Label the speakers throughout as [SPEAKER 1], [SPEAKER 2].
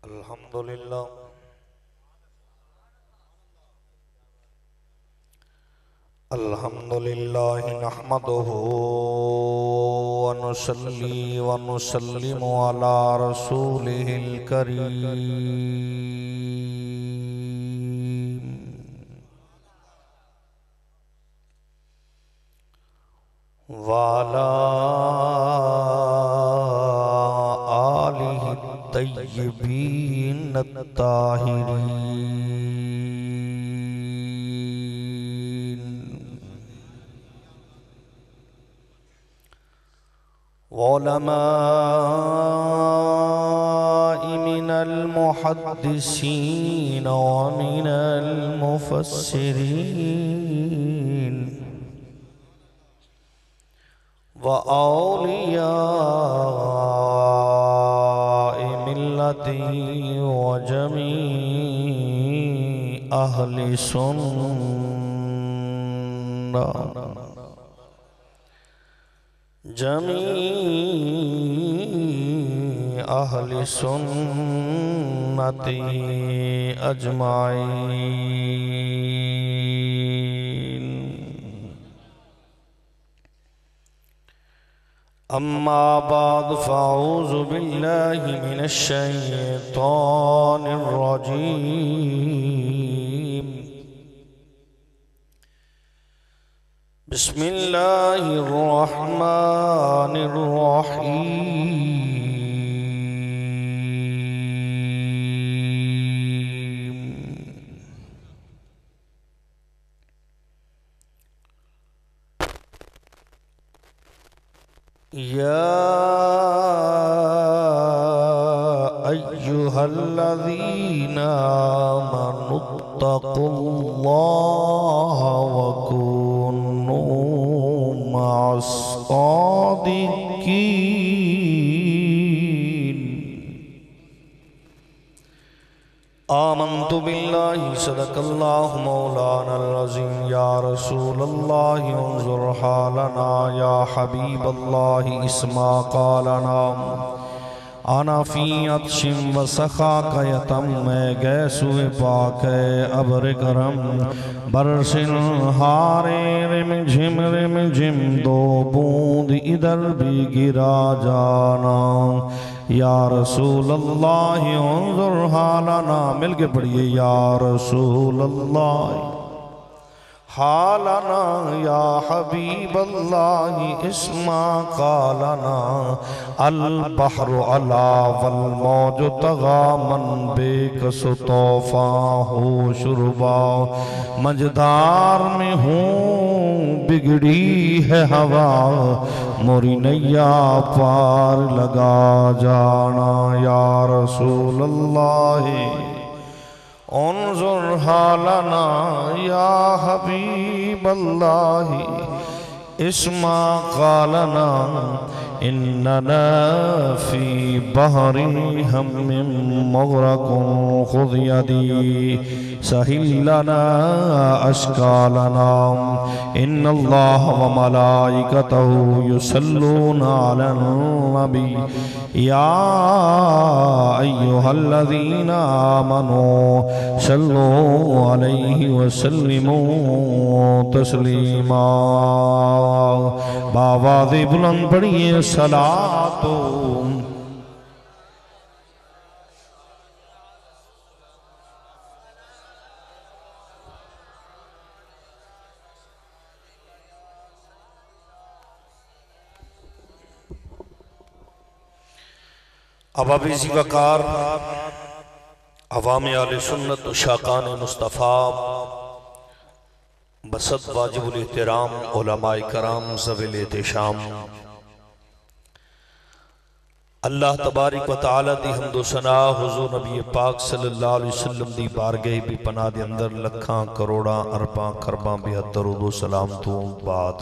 [SPEAKER 1] अल्हम्दुलिल्लाह अल्हम्दुलिल्लाह नहमदुहु व नुसल्ली व नुसल्लिमु अला रसूलिहिल करीम व अला आलिहि तय्यिबीन अत्ताहिरीन व उलमाइ मिनल मुहद्दिसीन व मिनल मुफस्सिरीन व औलियाए मिल्लती व जमी अहले सुन्नह जमी अहले सुन्नती अजमाइन। अम्मा बाद फ़अऊज़ु बिल्लाहि मिनश शैतानिर रजीम। बिस्मिल्लाहिर रहमानिर रहीम। या अय्युहल्लज़ीना आमनुत्तक़ुल्लाह व कूनू मअस-सादिक़ीन। आमन्तु बिल्लाहि सदक़ल्लाहु मौलानल अज़ीम। या रसूलल्लाहि उन्ज़ुर हालना या हबीबल्लाहि इस्मा क़ालना आना फ़ी अत्शिम व सख़ा कयतम। मैं गैसुए पाक अब्र करम बरसिन हारे रिम झिम दो बूंद इधर भी गिरा जाना। या रसूल अल्लाह उन्ज़ुर हालना। मिल के पढ़िए या रसूल अल्लाह हालना या हबीब अल्लाह इस्मा क़ालना। अल बहरु अला वल मौजु तग़ा मन बेकस तौफ़ा हो शुरबा। मझधार में हूँ बिगड़ी है हवा मोरी नैया पार लगा जाना। या रसूल अल्लाह उन्ज़ुर हालना या हबीब अल्लाह इस्मा क़ालना। इन्नना फ़ी बहरी हम्मिन मुग़रक़ुन ख़ुज़ यदी सहिल लना अश्कालना। इन्नल्लाह व मलाइकतहु युसल्लूना अलन नबी। या अय्युहल्लज़ीना आमनू सल्लू अलैहि व सल्लिमू तस्लीमा। बावाज़े बुलंद पढ़िए सलातो। अबाबिज़ी वकार अवाम आले सुन्नत शाकान मुस्तफ़ा बसत वाजिबुल एहतराम उलमाए कराम ज़वील एहतिशाम। अल्लाह तबारक व तआला दी हम्दो सना हुज़ूर नबी पाक सल्लल्लाहु अलैहि वसल्लम दी बारगाह भी पनाह दे अंदर लखां करोड़ां अरबां खरबां बेहतर उदो सलाम तो बाद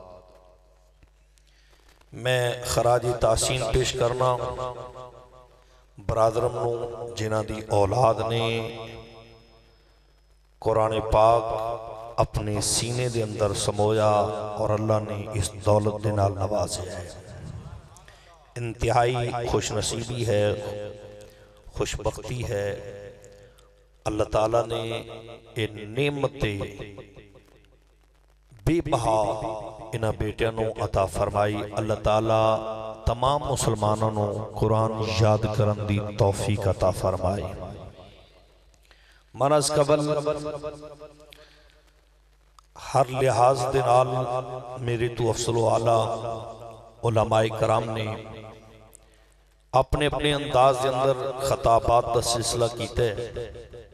[SPEAKER 1] मैं खराजी तासीन पेश करना बरादरम नूं जिन्हां दी औलाद ने कुरान पाक अपने सीने दे अंदर समोया और अल्लाह ने इस दौलत दे नाल नवाज़िया है। इंतहाई खुश नसीबी है, खुशबख्ती है, अल्लाह ताला ने ये नेमते बेबहा इन्हां बेटियां नूं अता फरमाई। अल्लाह ताला तमाम मुसलमानों नूं कुरान याद करन दी तौफीक अता फरमाए। मनस कबल हर लिहाज दे नाल मेरे तो अफसलो आला उलमाए कराम ने अपने अपने अंदाज के अंदर खताबात का सिलसिला किया है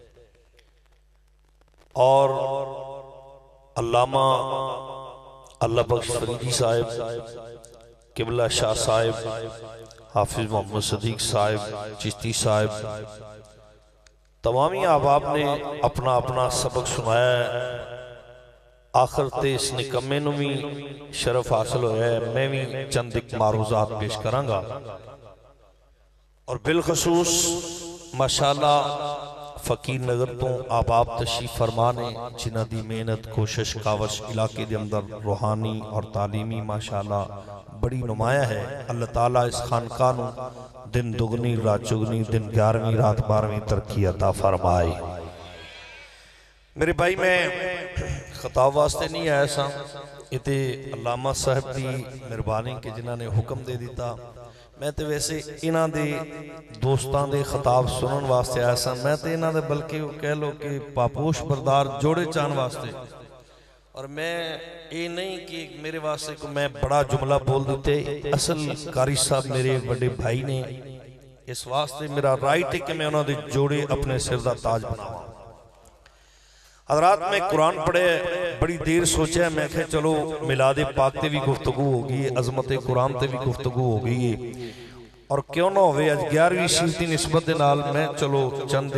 [SPEAKER 1] और अल्लामा अल्लाह बख्श फरीदी साहिब, किबला शाह साहिब, हाफिज मोहम्मद सदीक साहिब, चिश्ती साहिब, तमामी अहबाब ने अपना अपना सबक सुनाया है। आखिर ते इस निकम्मे नूं भी शरफ हासिल होया है। मैं भी चंद एक मारूजात पेश करांगा और बिलखसूस माशाअल्लाह फकीर नगर तो आबाब तशरीफ फरमा ने जिन्हां दी मेहनत कोशिश कावश इलाके के अंदर रूहानी और तालीमी माशाअल्लाह बड़ी नुमाया है। अल्लाह ताला इस खानका नूं दिन दुगनी रात चुगनी, दिन 11वीं रात 12वीं तरक्की अता फरमाए। मेरे भाई मैं खिताब वास्ते नहीं आया सा, इते अल्लामा साहब की मेहरबानी के जिन्हों ने हुक्म दे दिता। मैं तो वैसे इन्हां दे दोस्तां दे खिताब सुनन वास्ते आया सा। मैं तो इन्हां दे बल्कि कह लो कि पापोश बरदार जोड़े चाहन वास्ते, और मैं ये नहीं कि मेरे वास्ते को मैं बड़ा जुमला बोल देते। असल कारी साहब मेरे बड़े भाई ने, इस वास्ते मेरा राइट है कि मैं उन्होंने जोड़े अपने सिर का ताज बनावा। हजरात मैं कुरान पढ़े बड़ी देर सोचा, मैं क्या चलो मिलादे पाक ते भी गुफ्तगू होगी, अजमत कुरान ते भी गुफ्तगू हो गई है, और क्यों ना होवे अज 11वीं शीती निस्बत दे नाल मैं चलो चंद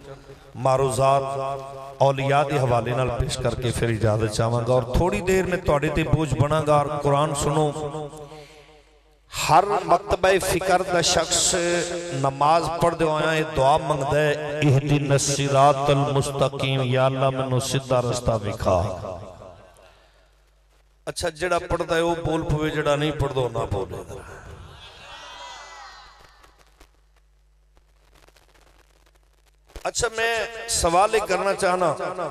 [SPEAKER 1] मारूजात औलिया के हवाले नाल पेश करके फिर इजाजत चाहांगा। और थोड़ी देर में तुहाडे ते बोझ बनांगा और कुरान सुनो। हर मकतबा फिकर का शख्स नमाज पढ़दे होया ये दुआ मंगदा है, इहदिनस सिरातल मुस्तकीम, या अल्लाह मैनू सीधा रास्ता विखा। अच्छा जेड़ा पढ़दा है वो बोल पवे, जेड़ा नहीं पढ़दा ना बोले। अच्छा मैं सवाल करना चाहना,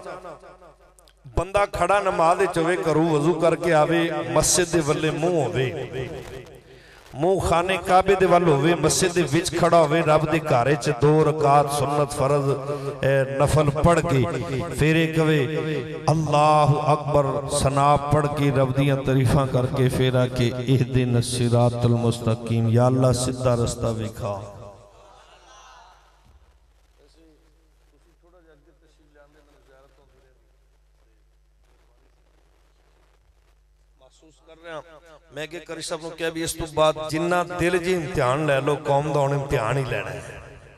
[SPEAKER 1] बंदा खड़ा नमाज चवे करू वजू करके आवे, मस्जिद दे वल्ले मुंह होवे, मुंह खाने काबे दे वल होवे, मस्जिद दे विच खड़ा होवे, रब दे घर च 2 रकात सुन्नत फर्ज नफल पढ़ के फिर कवे अल्लाह अकबर सना पढ़ के रब दियां तारीफां करके फिर आके इहदिनस सिरातल मुस्तकीम, या अल्लाह सीधा रास्ता विखा। मैं क्या करी सब क्या भी इस तो बाद जिन्ना दिल जी इम्तिहान ले लो, कौम का हुण इम्तिहान ही लेना है।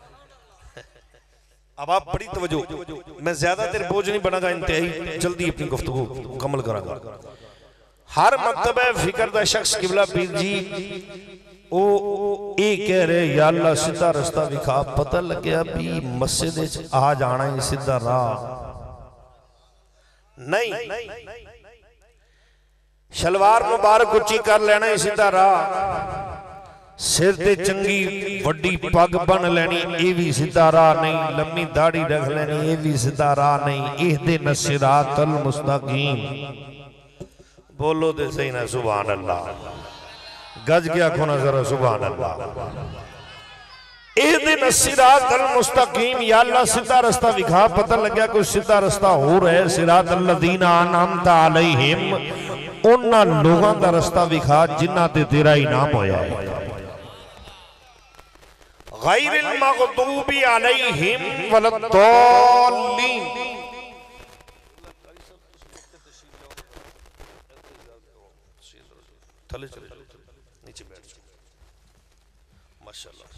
[SPEAKER 1] अब आप बड़ी तवज्जो, मैं ज्यादा देर बोझ नहीं बनागा, इंतहाई जल्दी अपनी गुफ्तगू मुकम्मल करांगा। हर मकतबा फिक्र का शख्स किबला पीर जी ओ ये कह रहे या अल्लाह सीधा रास्ता विखा। पता लग्या भी मस्जिद आ जाना ही सीधा राह नहीं, शलवार मुबारक उच्ची कर लेना ही सीधा राह, सिर ते चंगी वड्डी पग बन लेनी ये भी सीधा राह नहीं, लम्मी दाढ़ी रख लेनी ये भी सीधा राह नहीं। इहदिनस सिरातल मुस्तकीम, बोलो दे सही ना सुभान अल्लाह, गज के आखो ना जरा सुभान अल्लाह। इहदिनस सिरातल मुस्तकीम, या अल्लाह सीधा रास्ता विखा। पता लग्या कोई सीधा रास्ता हो रहा है, सिरातल लज़ीना अनअमता अलैहिम, उन्हां लोगों का रास्ता विखा जिन्हां ते तेरा इनाम होया है। गैरिल मग़दूबी अलैहिम वलद्दाल्लीन, थले चले नीचे बैठ जाओ माशाअल्लाह।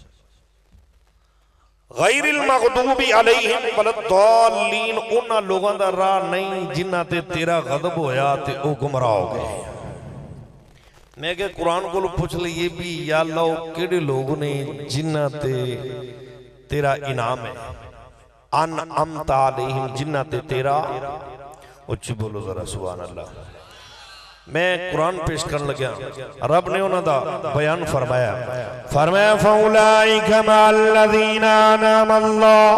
[SPEAKER 1] गैरिल मग़दूबी अलैहिम वलद्दाल्लीन, उन्हां लोगों का राह नहीं जिन्हां ते तेरा गज़ब होया ते ओ गुमराह हो गए। मैं क्या कुरान को पूछ लीए भी या अल्लाह केड़े लोग ने जिन्हां ते तेरा इनाम है, अनअमता अलैहिम जिन्हां ते तेरा, उच्ची बोलो जरा सुभान अल्लाह। मैं कुरान पेश करन लग्या, रब ने उन्हां दा बयान फरमाया, फरमाया फौलाइका मल्लज़ीना अनअमल्लाह।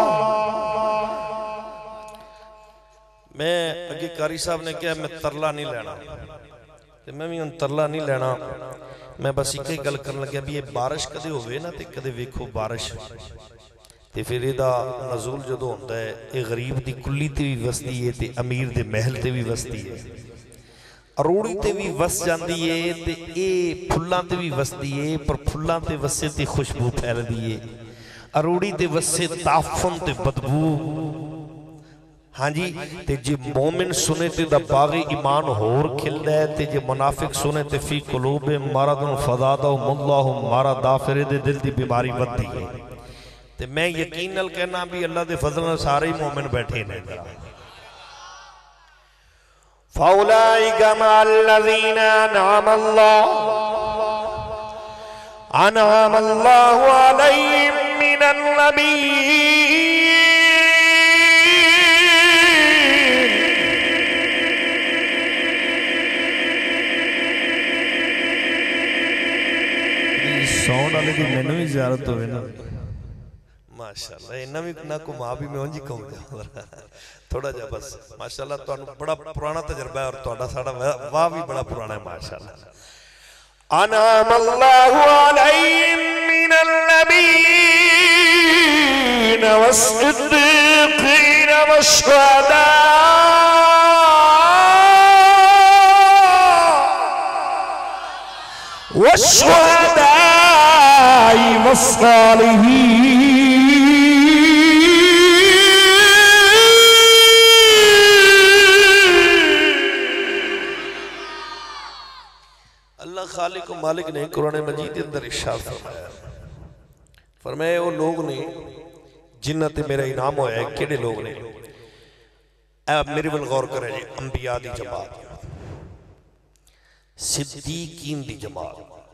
[SPEAKER 1] मैं अगे कारी साहब ने कहा मैं तरला नहीं लेना, ते मैं भी हुण तरला नहीं लेना, मैं बस एक ही गल करन लग्या भी ये बारिश कदे होवे ना ते कदे वेखो बारिश ते फिर इहदा नज़ूल जदों हुंदा है, ये गरीब दी कुल्ली ते भी वसदी है ते अमीर दे महल ते भी वसदी है, अरूड़ी ते भी वस जाती है ते ये फुल्लां ते भी वसदी है, पर फुल्लां ते वसे ते खुशबू फैलदी है, अरूड़ी ते वसे ताफुन ते बदबू। हाँ जी, ते जे मोमिन सुने ते दा बागी ईमान होर खिलदा है, ते जे मुनाफिक सुने ते फी कुलूबे मरदुन फज़ादहुमुल्लाहु मरदा, फिर दे दिल दी बीमारी वधदी है। ते मैं यकीन नाल कहना भी अल्लाह दे फजल नाल सारे ही मोमिन बैठे ने। फौलाइका मल्लज़ीना अनअमल्लाहु अलैहिम मिनन नबीय्यीन। साउंड वाले दी मैनू भी ज़ियारत होवे ना माशाअल्लाह, इन्ना भी ना घुमा भी मैं उंज घूम जाऊं थोड़ा जा बस। माशाअल्लाह तुहानू बड़ा पुराना तजर्बा है और तुहाडा साडा वाह भी बड़ा पुराना है माशाअल्लाह। अनअमल्लाहु अलैहिम मिनल नबिय्यीन वस्सिद्दीक़ीन वश्शुहदा वश्शुहदाई वस्सालिहीन। खालिक मालिक ने कुरान मजीद के अंदर इरशाद फरमाया, फरमाया वो लोग ने जिन्हां ते मेरा इनाम होया है। किहड़े लोग ने? मेरे वल गौर करें जी। अंबिया दी जमात, सिद्दीकीन दी जमात,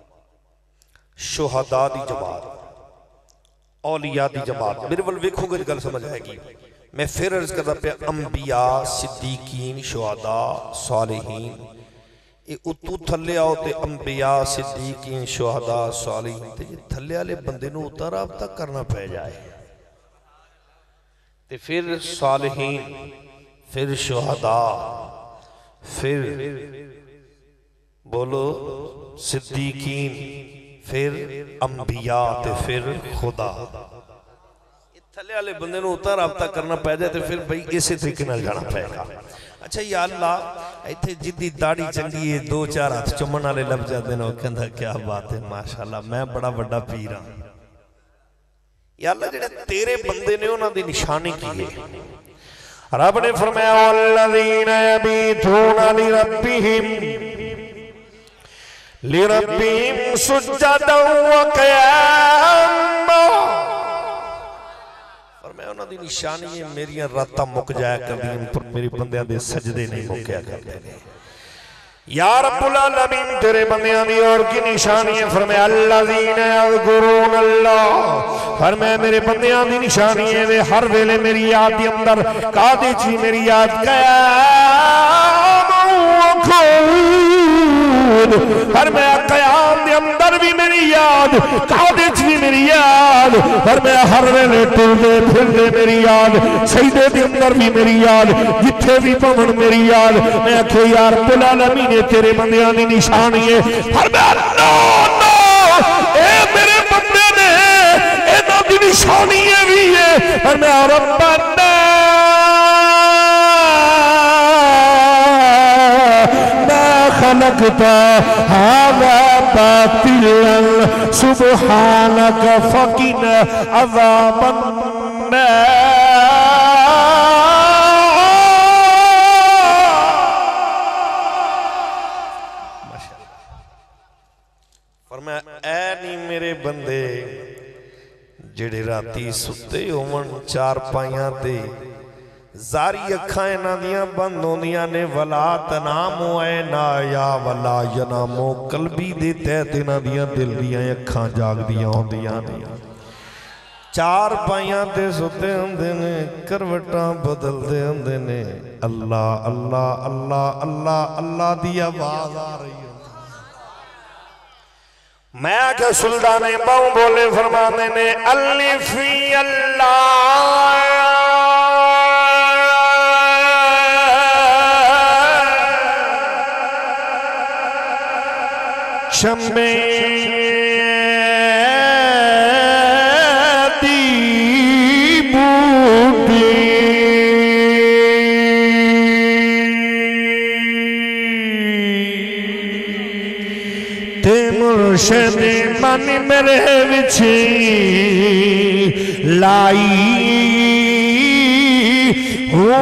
[SPEAKER 1] शुहदा दी जमात, औलिया दी जमात। मेरे वल वेखोगे गल समझ आएगी। मैं फिर अर्ज करदा पिया, अंबिया, सिद्दीकीन, शुहदा, सालिहीन। ये उतू थले आओ तो अंबिया, सिद्दीकीन, शुहदा, सालिहीन, ते थले वाले बंदे नूं उतार रब्ता करना पै जाए ते फिर सालिहीन, फिर शुहदा, फिर बोलो सिद्दीकीन, फिर अंबिया, ते फिर खुदा। थले वाले बंदे नूं उतार रब्ता करना पै जाए तो फिर भाई इस तरीके नाल जाना पएगा। अच्छा या अल्लाह, इत्थे जिद्दी दाढ़ी चंगी है, दो चार हाथ चुमन वाले लभ जाते हैं, कहंदा क्या बात है माशाअल्लाह मैं बड़ा बड़ा पीर हाँ। या अल्लाह जेड़े तेरे बंदे ने उन्हां दी निशानी की है? रब ने फरमाया वल्लज़ीना यबीतूना लिरब्बिहिम सुज्जदन व क़ियामा। मैं उन्होंने निशानी है मेरी रात मुक जाया करदियां, पर मेरे बंदियां दे सजदे नहीं मुक्या करदे ने। या रब्बुल आलमीन तेरे बंदियां दी और की निशानी है? फरमाया अल्लज़ीना यज़कुरूनल्लाह। फरमाया मेरे बंदियां दी निशानी है वे हर वेले मेरी याद दे अंदर कादे ची मेरी याद फरमाया क़याम दे अंदर भी मेरी याद, कादे च भी मेरी याद। फरमाया हर वेले टुरदे फिरदे मेरी याद, सजदे दे अंदर भी मेरी याद, जिथे भी पवन मेरी याद। मैं आखे यार रब्बुल आलमीन ने तेरे बंदियां दी निशानी है। फरमाया नो नो ए मेरे बंदे ने इन्हां दी निशानी भी है। फरमाया रब्बना खलक़ता हाज़ा बातिलन सुब्हानक फ़क़िना अज़ाबन नार। फरमाया ऐ नी मेरे बंदे जेड़े राती सुते होवन चार पाइयां ते जारी अखा इन्हां दियां बंद होंदियां ने। वला तनामो ऐना या वला यनामो, कल्बी दे तहत इन्हां दियां दिल दियां अखा जागदियां होंदियां ने। चार पाइयां ते सुते हुंदे ने, करवटां बदलदे हुंदे ने, अल्लाह अल्लाह अल्लाह अल्लाह अल्लाह दी आवाज आ रही है। मैं क्या सुल्तान बाऊ बोले फरमाने ने अलिफी अल्लाह शम्मे मुर्शिद मन मेरे विच लाई हो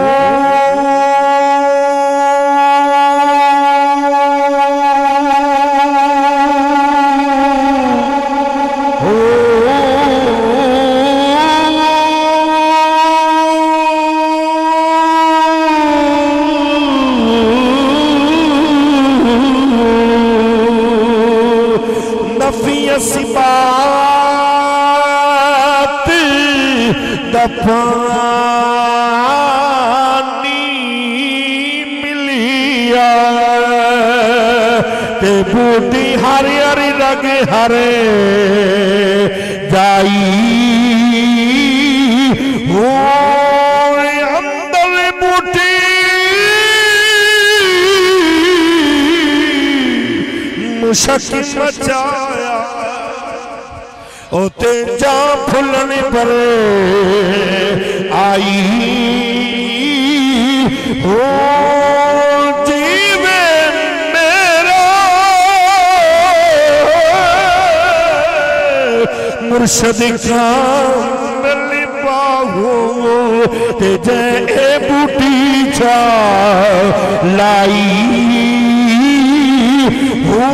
[SPEAKER 1] सिबात दफानी मिलिया ते बूटी हरी हरी रग हरे जाई हो अंदर बूटी मुशक मचाया ओते जा फुलने पर आई हो जीवे मेरा मुर्शद का मिली बाहू ते जे ए बूटी जा लाई हो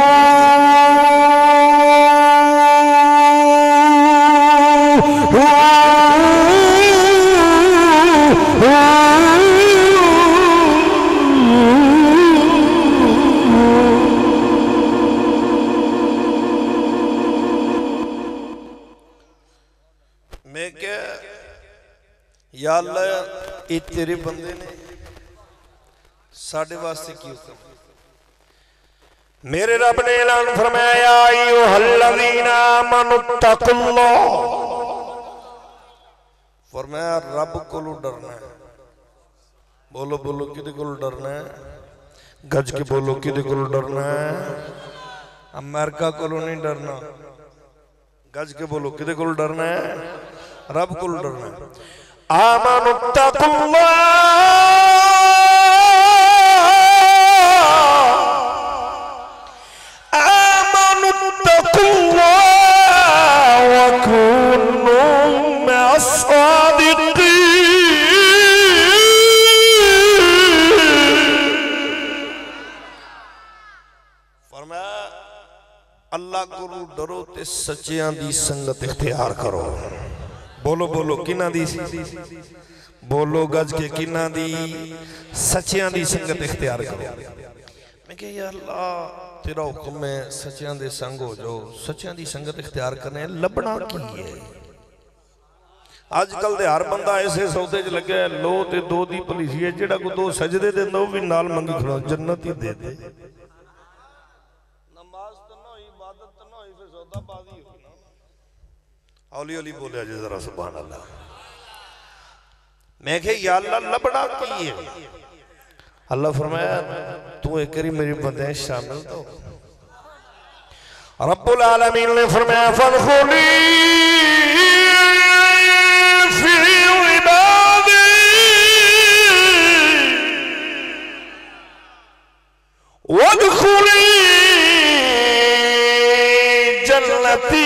[SPEAKER 1] या अल्लाह ये तेरे बंदे ने साढ़े वास्ते की हुक्म। मेरे रब ने ऐलान फरमाया अय्युहल्लज़ीना आमनुत्तकुल्लाह, फरमाया रब कोलों डरना है। बोलो बोलो किदे कोलों डरना है? गज के बोलो किदे कोलों डरना है? अमेरिका कोलों नहीं डरना। गज के बोलो किदे कोलों डरना है? रब कोलों डरना है। आमनुत्तकुल्लाह आमनुत्तकुल्लाह व कुनू मअस-सादिक़ीन। फरमाया अल्लाह को डरो ते सच्चियां दी संगत इख्तियार करो। बोलो बोलो किना दी? बोलो गज के किना दी? सच्चियां दी संगत इख्तियार करो। मैं कह या अल्लाह तेरा हुक्म है सच्चियां दे संग हो जाओ। सच्चियां दी संगत इख्तियार करने लभना की है? अजकल दे हर बंदा ऐसे सौदे च लगे लो ते दो दी पुलिस है जेड़ा को दो सजदे देंदा वो भी नाल मंगी खड़ा जन्नत ही दे दे। नमाज तो ना होई इबादत तो ना होई फिर सौदाबाजी हो। औली औली बोले जी जरा सुभान अल्लाह। मैं कह या अल्लाह लबड़ा की है? अल्लाह फरमाया तू एक करी मेरी बंदे शामिल तो। रब्बुल आलमीन ने फरमाया फदखुली फी इबादी वदखुली जन्नती।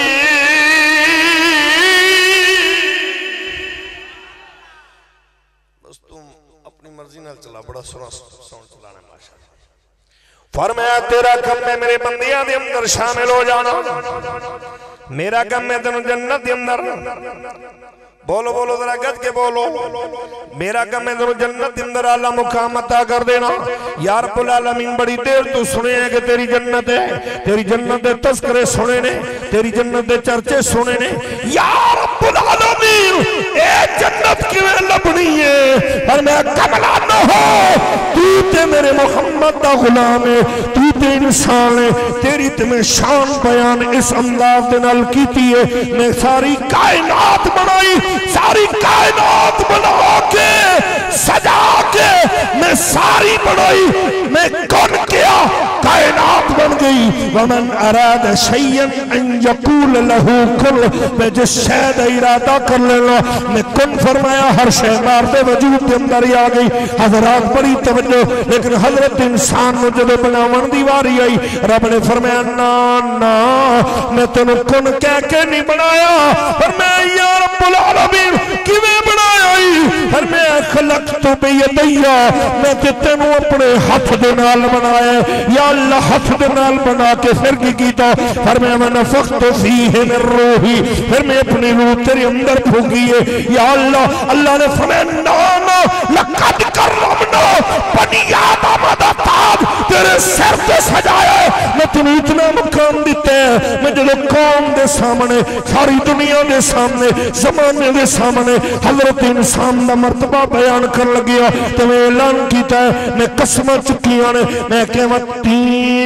[SPEAKER 1] मर्जी नाल चला, बड़ा सोना साउंड चलाना माशाअल्लाह। फरमाया तेरा काम है मेरे बंदियां दे अंदर शामिल हो जाना। मेरा काम है तेन जन्नत दे अंदर। बोलो बोलो जरा गज के बोलो। मेरा काम है तेन जन्नत दे अंदर आला मुकाम अता कर देना। या रब्बुल आलमीन बड़ी देर तू सुने है कि तेरी जन्नत है, तेरी जन्नत दे तज़किरे सुने ने, तेरी जन्नत दे चर्चे सुने ने। या रब्बुल आलमीन ए जन्नत किवें लभनी है। फरमाया कमला न हो, तू ते मेरे मोहम्मद दा गुलाम है, तू ते इंसान है, तेरी ते मैं शान बयान इस अंदाज दे नाल कीती है। मैं सारी कायनात बनाई, सारी कायनात बना के सजा के मैं सारी बनाई, मैं कौन किया कायनात बन गई। वमन अराद शैयन अन यकूल लहू कुल, मैं जिस शय दा इरादा कर लेना मैं कुन फरमाया हर शय मारते वजूद के अंदर ही आ गई। हजरात बड़ी तवज्जो, लेकिन हजरत इंसान को जब बनावन दी वारी आई रब ने फरमाया ना ना मैं तेन कुन कह के नहीं बनाया। फरमाया या रब्बुल आलमीन किवें बनाया? फरमाया खलक़तु बियदैया, मैं ते तेनू अपने हाथ दे नाल बनाया। या अल्लाह हाथ दे नाल बना के फिर की कीता? फरमाया मैं नफ़ख़्तु फ़ीहि मिन रूही, फिर मैं अपनी रूह तेरे अंदर फूंकी है। या अल्लाह, अल्लाह ने फरमाया ना ना लक़द कररमना बनी आदम दा ताज तेरे सिर पे सजाया, मैं तेनू इतना मकाम दिता है। मैं जब कौम दे सामने, सारी दुनिया दे सामने, जमाने दे सामने हजरत इंसान दा मर्तबा बयान कर लगिया तो मैं ऐलान किया है, मैं कसम चुकिया ने, मैं कहती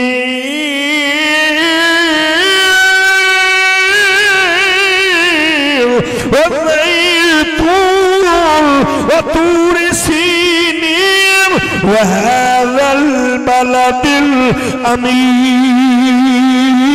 [SPEAKER 1] तूरी सीनीम वहज़ल बलदिल अमीन।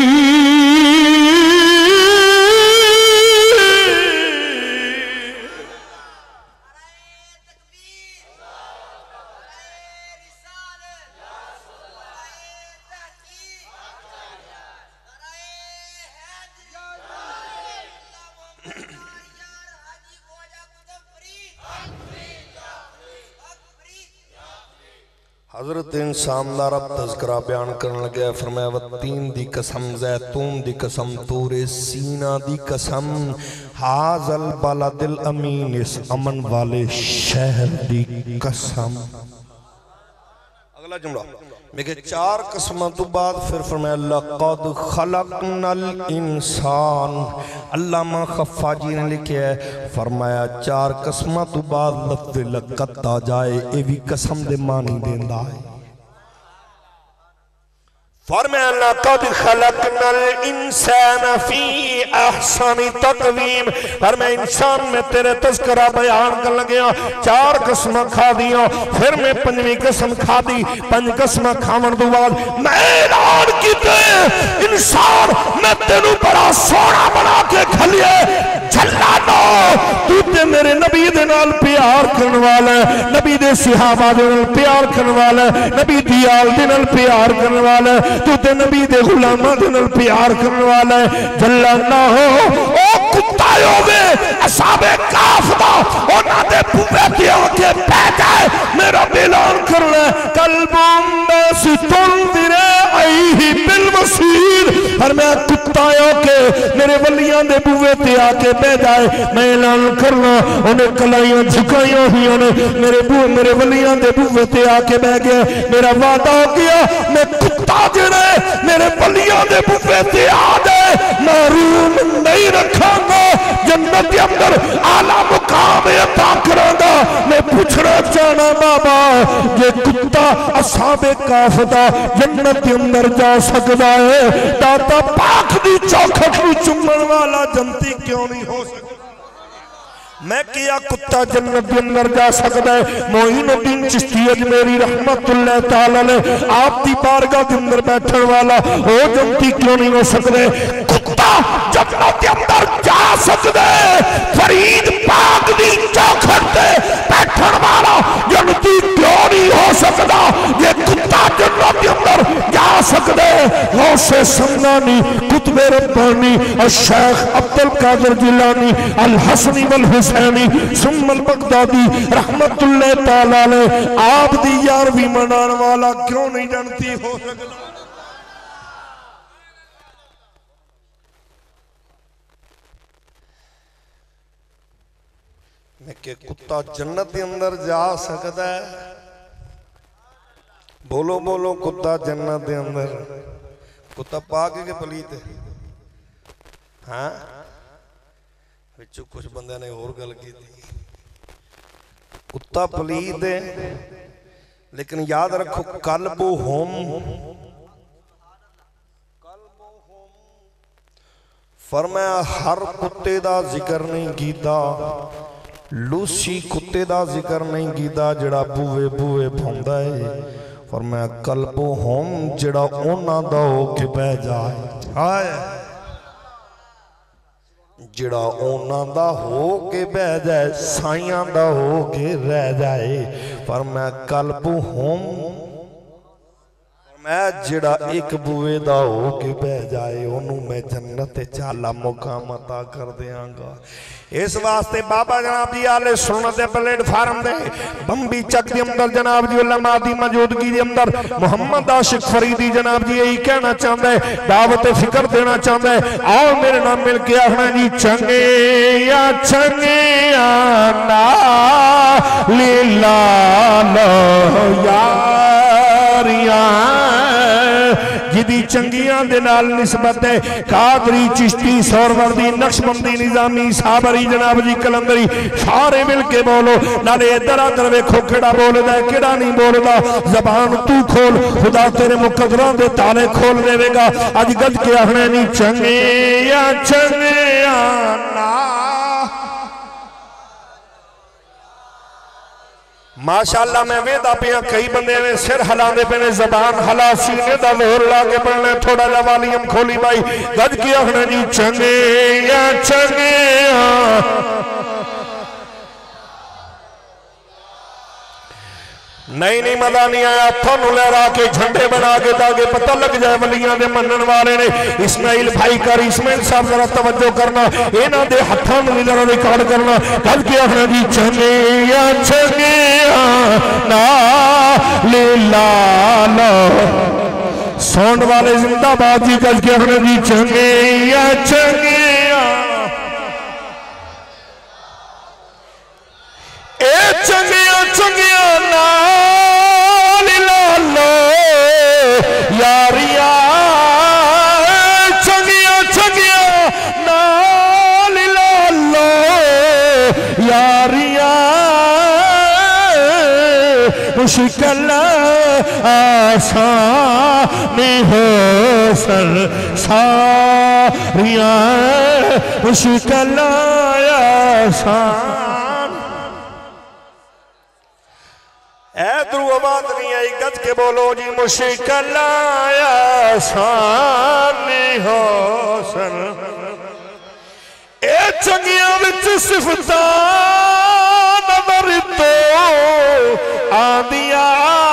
[SPEAKER 1] हजरत इंसान दा रब तज़किरा बयान करन लगे। फरमाया वत्तीन दी कसम, ज़ैतून दी कसम, तूरे सीना दी कसम, हाज़ल बलदिल अमीन, इस अमन वाले शहर दी कसम। अगला जुमला मैं चार कसमों तो बाद फिर फरमाया लक़द खलक़नल इंसान। अल्लामा खफ़ाजी ने लिखा है, फरमाया चार कसमों तो बाद लफ्ज़ लक़द आ जाए ये भी कसम दे मानी देंदा है। फरमाया लक़द खलक़नल इंसान फी अहसनी तक़वीम। फरमाया इंसान में तेरे तज़किरा बयान कर लग्या, चार कसम खा दिया, फिर मैं पंजवीं कसम खा दी। पंज कसम खावन तो बाद मैं ऐलान कीते इंसान मैं तेनू बड़ा सोना बना के खलिए। झल्लानो तू ते मेरे नबी दे नाल प्यार करने वाला है, नबी दे सहाबा दे नाल प्यार करने वाला है, नबी दी आल दे नाल प्यार करने वाला है, तू ते नबी दे गुलामां दे नाल प्यार करने वाला है। झल्लाना हो ओ कुत्ता होवे असाबे काफ दा ओना दे बुवे ते आके बैठ जाए। मेरा ऐलान कर ले कल्बुम बसितुन दिरे आई बिल वसीर। और मैं कुत्ता होके मेरे वलियां दे बुवे ते आके बैठ जाए। मैं ऐलान करना उन्हें कलाइयां झुकाइयां हुई ने मेरे वलियां दे बुवे ते आके बैठ गया। मेरा वादा हो गया मैं कुत्ता जेड़े मेरे वलियां दे बुवे ते आ जाए महरूम नहीं रखांगा, जन्नत के अंदर आला मुकाम अता करांगा। मैं पूछना चाहना बाबा जे कुत्ता असाबे काफ दा जन्नत के अंदर जा सकता है, दाता पाक दी चौखट नूं चुम्मण वाला जन्नती क्यों नहीं हो सकता? मैं किया कुत्ता जन्नत के अंदर जा सकता है? मोइनुद्दीन चिश्ती अजमेरी रहमतुल्लाह तआला अलैह आप दी बारगाह के अंदर बैठने वाला वो जन्नती क्यों नहीं हो सकते? कुत्ता जन्नत के अंदर जा सकता है, फरीद पाक दी चौखट पे बैठने वाला जन्नती क्यों नहीं हो सकता? ये कुत्ता जन्नत के अंदर जा सकता है। गौसे समदानी कुतुबे रब्बानी और शेख अब्दुल कादिर जिलानी अल हसनी वल हुसैनी सुम्मल बगदादी रहमतुल्लाह तआला अलैह आप दी यारवीं मनाने वाला क्यों नहीं जानती हो सकता? मैं के कुत्ता जन्नत के अंदर जा सकता है? बोलो बोलो कुत्ता जन्नत के अंदर। कुत्ता पाक के पलीत है? हाँ विचों कुछ बंदे ने होर गल की कुत्ता पलीद है, लेकिन याद रखो कल्बो होम फरमाया हर कुत्ते दा जिक्र नहीं कीता, लूसी कुत्ते दा जिक्र नहीं कीता जड़ा बूए बूए भौंदा है। फरमाया कल्बो होम जड़ा उन्हां दा हो के बह जाए, हाय जड़ा उन्हां दा हो के बह जाए, साइयां दा हो के रह जाए। फरमाया कल्बो होम मैं जिड़ा एक बुए दा हो के बह जाए ओनू मैं जन्नत चाला मुकाम अता कर देंगा। इस वास्ते बाबा जनाब जी आले सुन्नत दे प्लेटफार्म दे बंबी चक दे अंदर जनाब जी उलमा दी मौजूदगी दे अंदर मोहम्मद आशिक फरीदी जनाब जी यही कहना चाहता है, दावत फिक्र देना चाहता है। आओ मेरे नाम मिल के आखना जी चंगे या ना लीला लो यारिया जिदी चंगियां दे नाल निस्बत है। कादरी चिश्ती सोहरवर्दी नक्शबंदी निजामी साबरी जनाब जी कलंदरी सारे मिल के बोलो, नाले इधर उधर वेखो केड़ा बोलदा है केड़ा नहीं बोलदा। जबान तू खोल, खुदा तेरे मुकद्दरां दे ताले खोल देवेगा। अज गज के आखना नहीं चंगे या ना माशाअल्लाह मैं वेदा पिया कई बंदे में सिर हिलाते पे ने, जबान हला सीने का जोर ला के पढ़ना, थोड़ा जा वॉल्यूम खोली भाई गज की आखना जी चंगे या नहीं नहीं मजा नहीं आया। थानू लहरा के झंडे बना के ताकि पता लग जाए वलियां दे मनन वाले ने। इस्माइल भाई कर इस्माइल साहब जरा तवज्जो करना, इन्हां दे हत्थां नूं जरा रिकॉर्ड करना। कल के आखना जी चंगे या ना लीला लो साउंड वाले जिंदाबाद जी। कल के आखना जी चंगे या चंगिया चंगिया नाल लो यारिया, चंगिया चंगिया नाल लो यारिया। मुश्किल आसान हो सर सारिया, मुश्किल आसान ऐद्रू आवाज नहीं आई गज के बोलो जी। मुश्किल आसान हो सर ए चंगिया विच सिफता नजर तो आंदिया,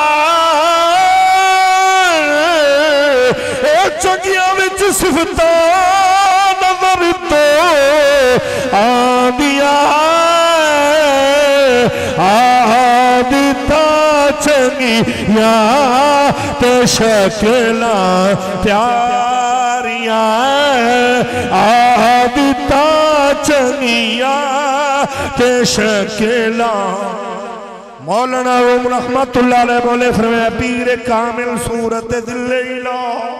[SPEAKER 1] ए चंगिया विच सिफता नजर तो आंदिया। चंगिया ते शक्ला प्यारिया, आदिता चंगिया ते शक्ला। मौलाना रूम रहमतुल्लाह अलैह बोले फरमाया पीर कामिल सूरत दिल इला,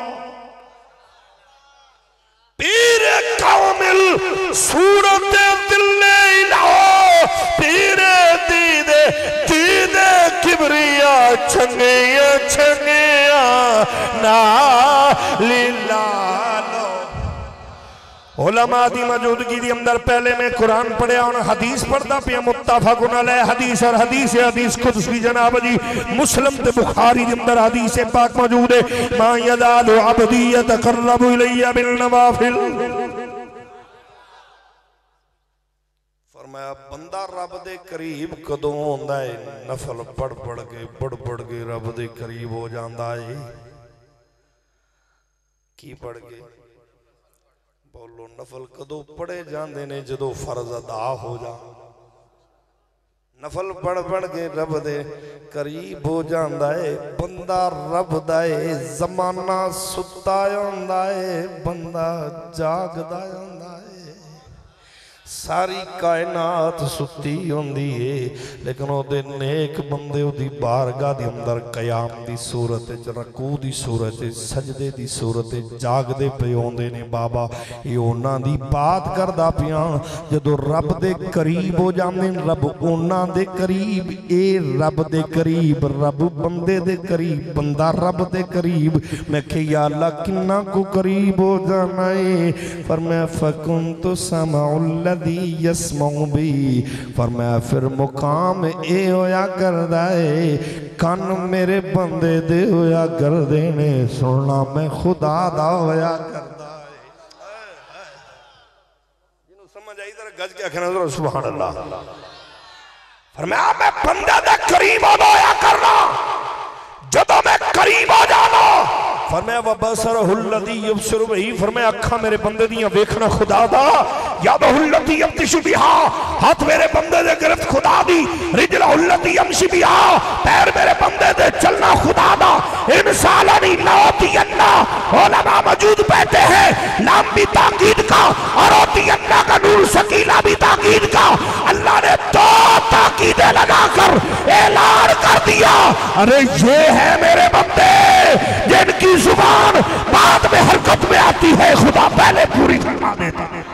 [SPEAKER 1] पीर कामिल सूरत दिल इला, पीर दीदे दीदे किबरिया छंगिया ना लीला लो। उलमा दी मौजूदगी दी अंदर पहले मैं कुरान पढ़िया और हदीस पढ़ता पिया मुत्तफकुन अलैह हदीस और हदीस कुदसी जनाब जी मुस्लिम ते बुखारी दे अंदर हदीस पाक मौजूद है। मा यज़ालु अब्दी यतक़र्रबु इलैया बिन नवाफिल, फरमाया बंदा रब दे करीब कदों होंदा है, नफल पढ़ पढ़ के रब दे करीब हो जाता है। की पढ़ के बोलो नफल कदों पढ़े जाते ने जदों फर्ज अदा हो जा। नफल पढ़ के रब दे करीब हो जाता है। बंदा रब दा है, जमाना सुता होंदा है, बंदा जागदा होंदा है। सारी कायनात सुती होंदी है, लेकिन ओदे नेक बंदे ओदी बारगाह दे अंदर कयाम दी सूरत च, रकू दी सूरत च, सजदे दी सूरत च जागदे पे आउंदे ने। बाबा ये उन्हां दी बात करदा पिया, जदों रब दे करीब हो जांदे ने, रब उन्हां दे करीब, ए रब दे करीब, रब बंदे दे करीब, बंदा रब दे करीब। मैं कहा या अल्लाह किन्ना को करीब हो जाना है। फरमाया फकुंतु समाउल यसमाउ बी, फरमाया फिर मुकाम ए होया करदा है, कन मेरे बंदे दे होया करदे ने, सुनना मैं खुदा दा होया करदा है। जिन्हों समझ आई जरा गज के आखना जरा सुभान अल्लाह। फरमाया मैं बंदे दे करीब होया करना, जदों मैं करीब हो जाना। फरमाया वबसरहुल्लज़ी युबसिरु बिही, फरमाया अखा मेरे बंदे दियां वेखना खुदा दा, यदहुल्लती यब्तिशु बिहा, हाथ मेरे बंदे दे गिरफ्त खुदा दी, रिजलहुल्लती यमशी बिहा, पैर मेरे बंदे दे चलना खुदा दा। इंसानी लातियन्ना, उलमा मौजूद बैठे हैं, नाम भी ताकीद का और ओतियन्ना का नूर सकीला भी ताकीद का। अल्लाह ने दो ताकीदें लगाकर ऐलान कर दिया, अरे ये है मेरे बंदे जिनकी जुबान बाद में हरकत में आती है, खुदा पहले पूरी फरमा देता है।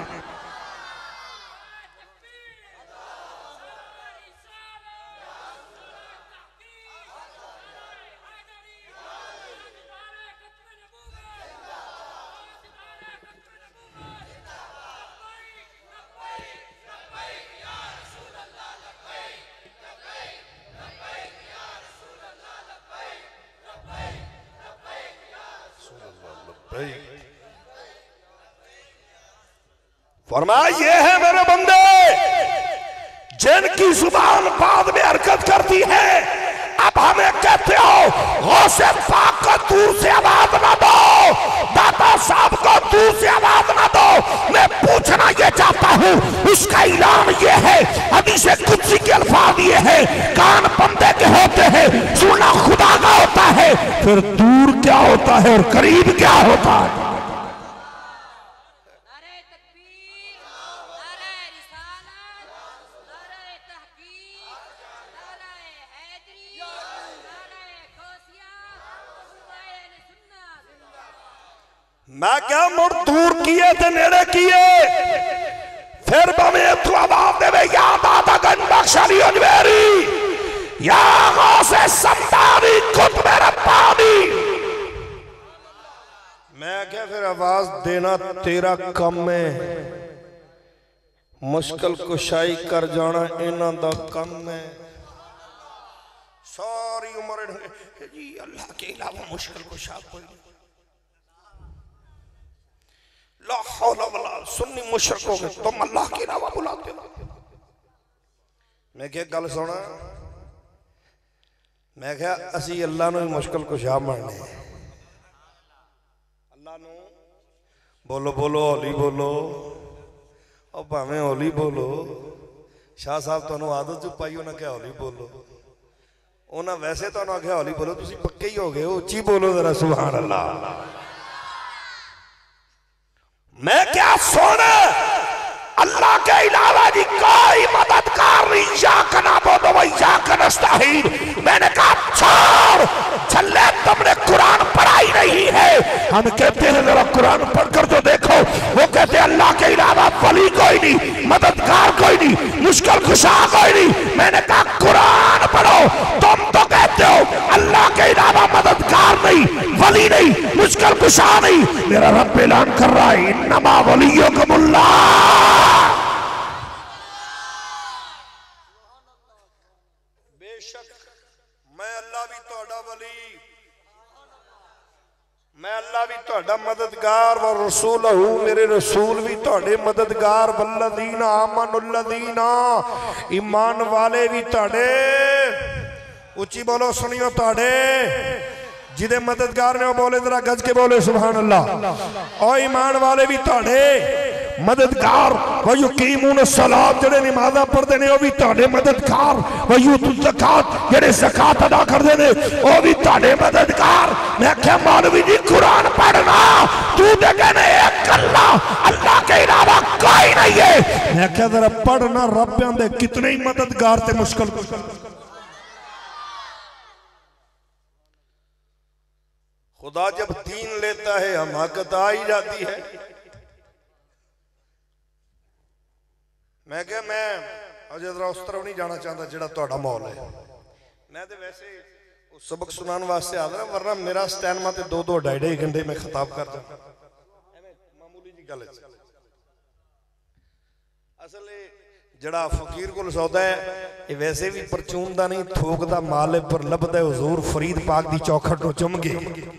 [SPEAKER 1] फरमाया ये है मेरे बंदे जिनकी जुबान बाद में हरकत करती है। अब हमें कहते हो गौसे पाक को दूर से आवाज ना दो, दाता साहब को दूर से आवाज ना दो। मैं पूछना ये चाहता हूँ, उसका ऐलान ये है, हदीस कुदसी के अल्फाज ये है, कान बंदे के होते हैं, सुनना खुदा का होता है। फिर दूर क्या होता है और करीब क्या होता है? मैं क्या मुड़ दूर किए थे नेड़े किए, फिर बमे तू आवाज देवे याद आता गन बख्शाली अजमेरी या गौसे समदानी कुतुब रब्बानी। मैं क्या फिर आवाज देना तेरा कम है, मुश्किल कुशाई कर जाना इन्हां दा कम है। सारी उम्र जी अल्लाह के अलावा मुश्किल कुशा कोई नहीं। ला हौला वला सुन्नी मुशरकों में तुम अल्लाह के अलावा बुलाते हो। मैं क्या गल सुना, मैं क्या असी अल्लाह नूं मुश्किल कुशा मानने, अल्लाह नूं बोलो बोलो हौली बोलो, और भावें हौली बोलो। शाह साहब तुहानूं आदत जो पाई उन्हें क्या हौली बोलो, उन्हें वैसे तुहानूं आख्या हौली बोलो, तुसीं पक्के ही हो गए, उच्ची बोलो जरा सुभान अल्लाह। मैं क्या सोने अल्लाह के अलावा जी कोई मददगार नहीं, इय्याका नअबुदु व इय्याका नस्तईन। मैंने कहा छोड़ छल्ले, तुमने कुरान पढ़ा ही नहीं है। हम कहते हैं जरा कुरान पढ़कर तो देखो, वो कहते हैं अल्लाह के अलावा वली कोई नहीं, मददगार कोई नहीं, मुश्किल कुशा कोई नहीं। मैंने कहा कुरान पढ़ो, तुम तो कहते हो अल्लाह के अलावा मददगार नहीं, वली नहीं, मुश्किल कुशा नहीं। मेरा रब ऐलान कर रहा है इन्नमा वलियुकुमुल्लाह, बेशक मैं अल्लाह भी तोड़ा वली, मैं अल्लाह भी तोड़ा मददगार, व रसूलहू मेरे रसूल भी तोड़े मददगार, वल्लज़ीना आमनुल्लज़ीना ईमान वाले भी तोड़े। उच्ची बोलो सुनियो, तोड़े जिदे मददगार ने वो बोले जरा गज के बोले सुभान अल्लाह। और ईमान वाले भी तोड़े मददगार। वयुकीमून सलात जेड़े नमाज़ां पढ़दे ने वो भी तुहाडे मददगार। वयूतु ज़कात जेड़े ज़कात अदा करदे ने वो भी तुहाडे मददगार। मैं क्या मौलवी जी कुरान पढ़ना तू ते कहने एक अल्लाह के अलावा कोई नहीं है। मैं क्या जरा पढ़ना रब्बियां दे कितने ही मददगार ते मुश्किल। खुदा जब दीन लेता है हमाकत आ ही जाती है। मैं क्या मैं अजे जरा उस तरफ नहीं जाना चाहता जेड़ा तुहाडा माहौल है। मैं तो वैसे सबक सुनाने वास्ते आ रहा, वरना मेरा स्टैंड माते 2-2 ढाई घंटे में खिताब कर जाता मामूली जी गल। असल जड़ा फकीर को सौदा है ये वैसे भी परचून का नहीं थोक का माल है, पर लभदा हुजूर फरीद पाक की चौखट को चुम गए।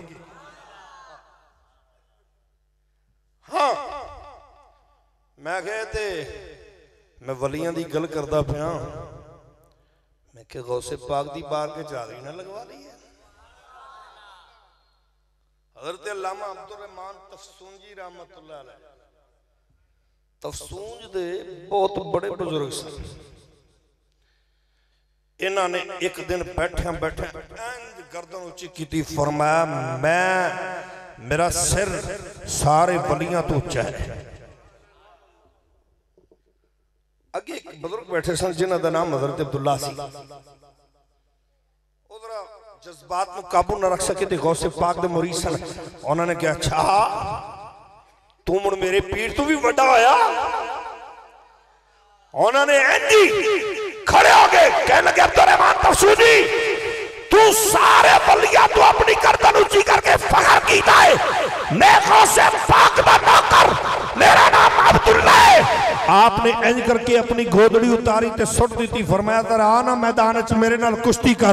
[SPEAKER 1] हाँ मैं कहते मैं वलियां दी गल करदा पिया। मैं क्या गौसे पाक दी बार के चादरी ना लगवा ली है। हज़रत अल्लामा अब्दुर रहमान तफसूंजी रहमतुल्लाह अलैह तफसूंज दे बहुत बड़े बुजुर्ग सन। इन्होंने एक दिन बैठे बैठे गर्दन उची की फरमाया मैं मेरा सिर सारे वलियां तो उच्चा है। अगे एक बुजुर्ग बैठे सन जिन्हों का नाम हज़रत अब्दुल्ला सी। उधर जज्बात को काबू न रख सके थे गौसे पाक दे मुरीद सन। उन्होंने कहा अच्छा तू मुड़ मेरे पीर तो भी बड़ा होया। उन्होंने एंजी खड़े हो गए कहने लगे अब्दुर रहमान तफसूजी तू सारे वलिया तू अपनी गर्दन ऊंची करके फखर कीता है। मैं गौसे पाक दा नौकर मेरा नाम अब्दुल्ला है। आपने इंज करके अपनी गोदड़ी उतारी ते सुट दी। फरमाया जरा आ ना मैदान च मेरे नाल कुश्ती कर।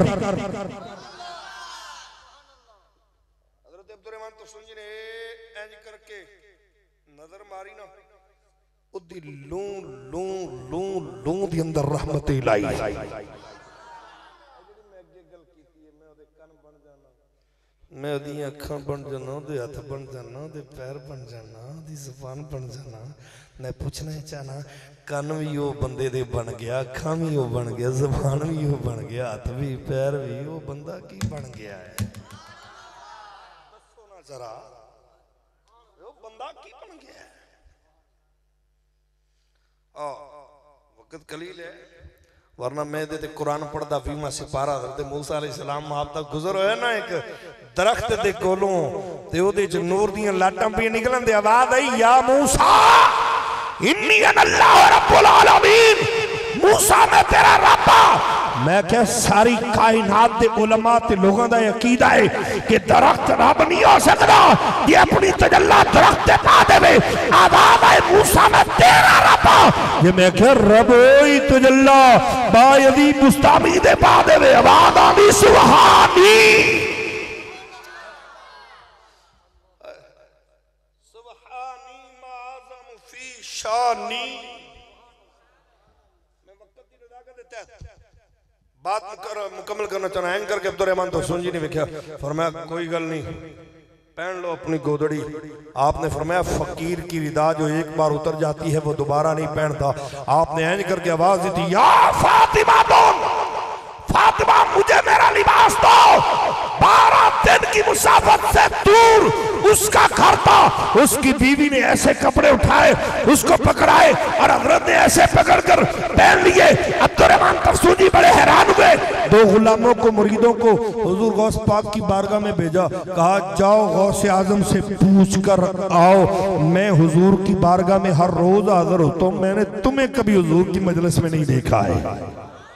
[SPEAKER 1] लू लू लू लू दी अंदर रहमत लाई। मैं ओदी अखां बन जाना, ओदे हथ बन जाना, ओदे पैर बन जाना, ओदी ज़ुबान बन जाना। मैं पूछना चाहना कन भी वो बंदे दे बन गया, अखां भी वो बन गया, ज़ुबान भी वो बन गया, हाथ भी पैर भी वो बंदा की बन गया है। दसो ना जरा वो बंदा की बन गया है। वक्त कलील है वरना मैं दे कुरान पढ़दा भी मैं सिपारा हज़रत मूसा अलैहिस्सलाम आप तक गुजर होया ना एक दरख्त दे कोलों ते ओदे च नूर दियां लाटां पे निकलन दे आवाज आई या मूसा इन्नी अल्लाह रब्बुल आलमीन। मूसा मैं तेरा रब। मैं क्या सारी कायनात दे उलमा ते लोगों का अकीदा है कि दरख्त रब नहीं हो सकता ये अपनी तजल्ला दरख्त पा देवे। आवाज आए मूसा मैं तेरा रब। ये मैं क्या रब ही तजल्ला बायदी मुस्तामी दे पा देवे। आवाज आनी सुभानी सुभानी माज़म फी शानी। बात मुकम्मल करना चाहना है करके अब्दुर रहमान तफसूजी जी ने देखा फरमाया कोई गल नहीं पहन लो अपनी गोदड़ी। आपने फरमाया फकीर की रिदा जो एक बार उतर जाती है वो दोबारा नहीं पहनता। आपने ऐंज करके आवाज दी थी या फातिमा फातिमा मुझे मेरा लिबास दो। 12 दिन की मुसाफत से दूर उसका घर था। उसकी बीवी ने ऐसे कपड़े उठाए उसको पकड़ाए और हजरत ने ऐसे पकड़कर पहन लिए। अब्दुर रहमान तफसूजी बड़े हैरान हुए। 2 गुलामों को मुरीदों को हुजूर गौस पाक की बारगाह में भेजा। कहा जाओ गौसे आजम से पूछ कर आओ मैं हुजूर की बारगाह में हर रोज हाजिर होता हूं। मैंने तुम्हें कभी हुजूर की मजलिस में नहीं देखा है।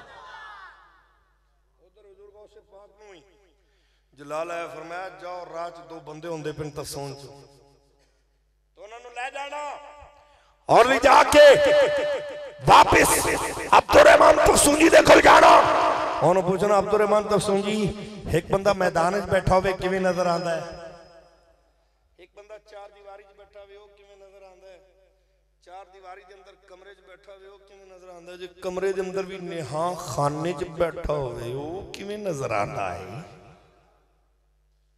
[SPEAKER 1] जलाल है फरमाया जाओ राज 2 बंदे होंदे पिन तफसून च तो उन्होंने ले जाना और ले जाके वापस अब्दुर रहमान तफसूजी दे कोल जाना। उन्होंने पूछना अब्दुर रहमान तफसूजी एक बंदा मैदान च बैठा होवे किवें नजर आंदा है। एक बंदा 4 दीवारी च बैठा होवे ओ किवें नजर आंदा है। 4 दीवारी दे अंदर कमरे च बैठा होवे ओ किवें नजर आंदा है। जे कमरे दे अंदर भी नेहा खाने च बैठा होवे ओ किवें नजर आंदा है।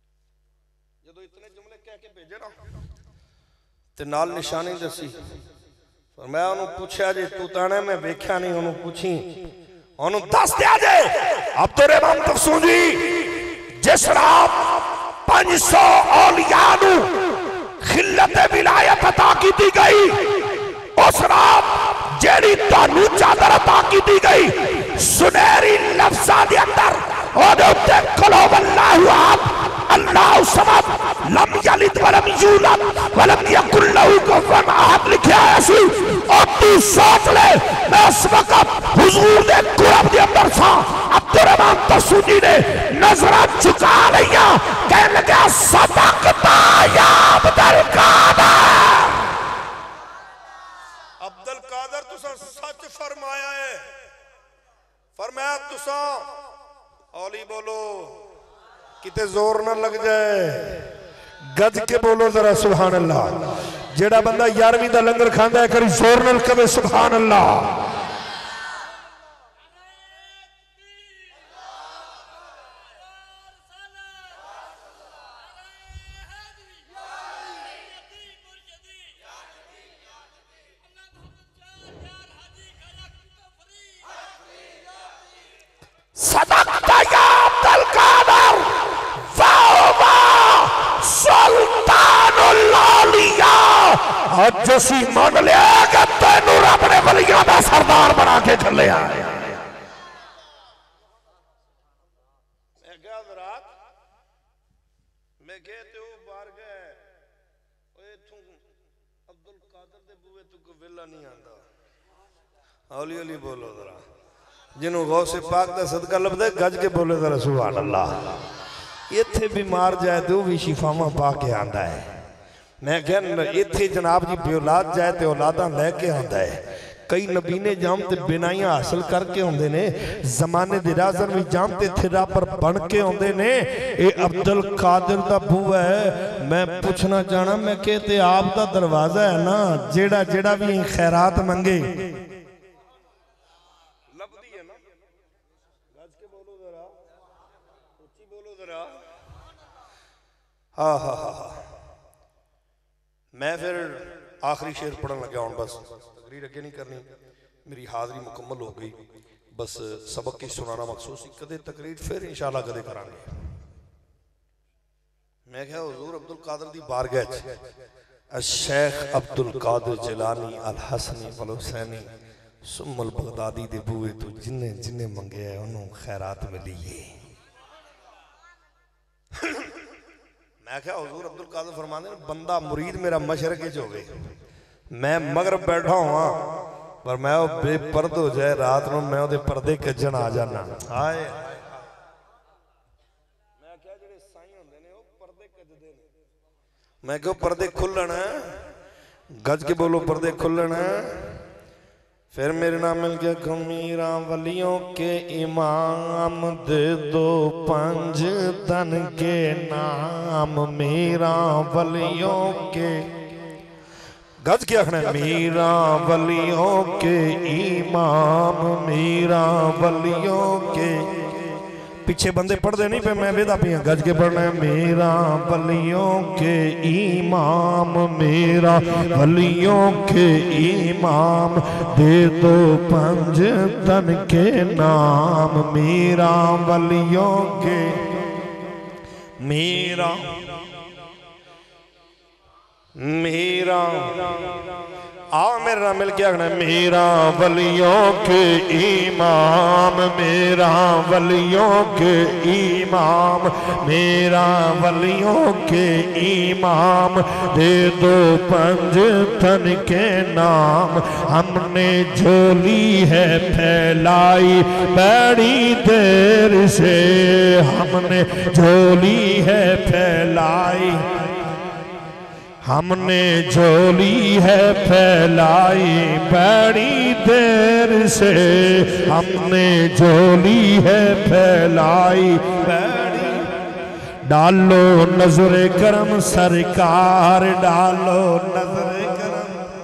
[SPEAKER 1] भेजे ना ते नाल निशानी दसी मैं उन्होंने पूछा जी तू ताने मैं वेख्या नहीं उन्होंने पूछी उन्होंने दस दिया जे अब्दुर्रहमान तफसूजी जिस रात 500 औलिया नू खिल्लत विलायत अता की दी गई उस रात जेड़ी तानू चादर अता की दी गई सुनहरी लफ्ज़ां दे अंदर ओदे उत्ते कुल हुवल्लाहु अहद अल्लाहु समद लम यलिद वलम यूलद वलम यकुल लहू कुफुवन अहद लिखा है सी और तू सोच ले मैं उस वक्त हुजूर दे कुरब दे अंदर था अब्दुर्रहमान तफसूजी ने नजरा झुका लिया कहने लगा सदकता या अब्दुल कादर अब्दुल कादर तुसा सच फरमाया है फरमाया तुसा औली बोलो किते जोर ना लग जाए गज के बोलो जरा सुभान अल्लाह जेड़ा बंदा 11वीं दा लंगर खांदा है करी जोर नाल कहे सुभान अल्लाह सदकता या अब्दुल कादर वावा सुल्तानुल औलिया आज जसी मान लिया कि तेनू रब ने वलियां दा सरदार बना के चले आए मैं गया रात मैं गए ते ओ बाहर गए ओए तू अब्दुल कादर दे बुए तू को वेला नहीं आंदा हौली हौली बोलो जरा जिन्हों गौसे पाक दा सदका लभदा गज के बोले जरा सुभान अल्लाह इत्थे बीमार जाए तो भी शिफावां पा के आंदा है मैं कहना इत्थे जनाब जी बेऔलाद जाए तो औलादा लैके आंदा है कई नबी ने जाम ते बिनाइयां हासिल करके आंदे ने जमाने दे राज़न भी जाम ते थिरा पर बन के आंदे ने ए अब्दुल कादिर दा बुआ है मैं पूछना चाहना मैं कहते आप दा दरवाजा है ना जेड़ा जेड़ा भी खैरात मंगे हाँ हाँ हाँ हाँ मैं फिर आखिरी शेर पढ़न लगा हूँ बस तकरीर अगे नहीं करनी मेरी हाज़री मुकम्मल हो गई बस सबक ही सुनाना मखसूस कदे तकरीर फिर इंशाल्लाह कदे करांगे मैं क्या हुजूर अब्दुल कादिर दी बारगाह शेख अब्दुल कादिर जिलानी अल हसनी वल हुसैनी सुम्मल बगदादी दे बूए तो जिन्ने जिन्ने मंगे है उन्होंने खैरात मिली है मैं क्या हुजूर अब्दुल कादिर फरमाते हैं बंदा मुरीद मेरा मशरक़ च होवे मैं मगरब बैठा हुआ पर मैं वो बेपर्द हो जाए रात को मैं वो पर्दे कजन आ जाना हाय मैं क्या जेडे साईं होंदे ने वो पर्दे कजदे ने मैं क्यों पर्दे खुलन गज के बोलो पर्दे खुलन फिर मेरे नाम मिल गया खमीरा वलियों के इमाम दे दो 5 तन के नाम मेरा वलियों के गज के आखना मेरा वलियों के इमाम मेरा वलियों के पीछे बंदे पढ़ते नहीं पे मैं वेदा पिया गज के पढ़ना है मेरा वलियों के इमाम मेरा वलियों के इमाम दे दो 5 तन के नाम मेरा वलियों के मेरा मेरा आओ मेरे नाम मिल के आखना मेरा वलियों के इमाम मेरा वलियों के इमाम मेरा वलियों के इमाम दे दो 5 तन के नाम हमने झोली है फैलाई बड़ी देर से हमने झोली है फैलाई हमने झोली है फैलाई बड़ी देर से हमने झोली है फैलाई बड़ी डालो नजरे करम सरकार डालो नजरे करम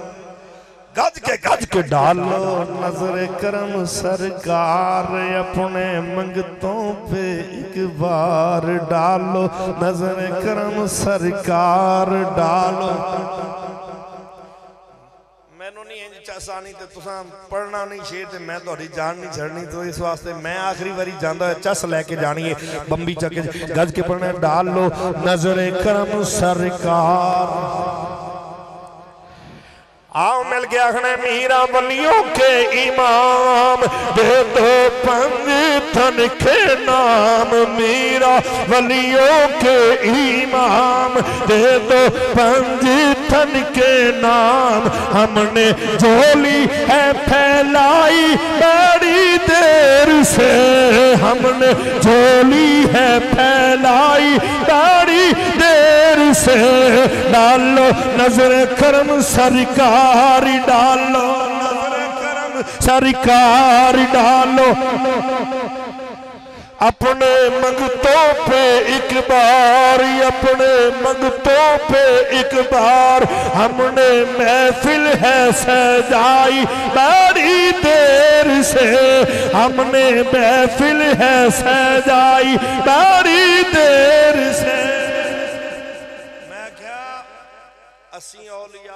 [SPEAKER 1] गज के डालो नजरे करम सरकार अपने मंगतों पे एक बार डालो नजरे करम सरकार डालो मैनू नहीं इंज आसानी ते तुसां पढ़ना नहीं शेर ते मैं तुहाडी जान नहीं छड़नी, तो इस वास्ते मैं आखिरी बारी जांदा चस लैके जानी है बंबी चके गज के पढ़ना। डाल लो नजरे करम सरकार, आओ मिल गया खने मीरा वलियों के इमाम, दे दो पंजतन के नाम, मीरा वलियों के इमाम, दे दो पंजतन के नाम। हमने झोली है फैलाई बड़ी देर से, हमने झोली है फैलाई बड़ी देर से। डालो नजर करम सरकार, डालो नजर करम सरकार, डालो अपने मंगतों पे एक बार, अपने मंगतों पे एक बार। हमने महफिल है सजाई बड़ी देर से, हमने महफिल है सजाई बड़ी देर से। मैं क्या असी औलिया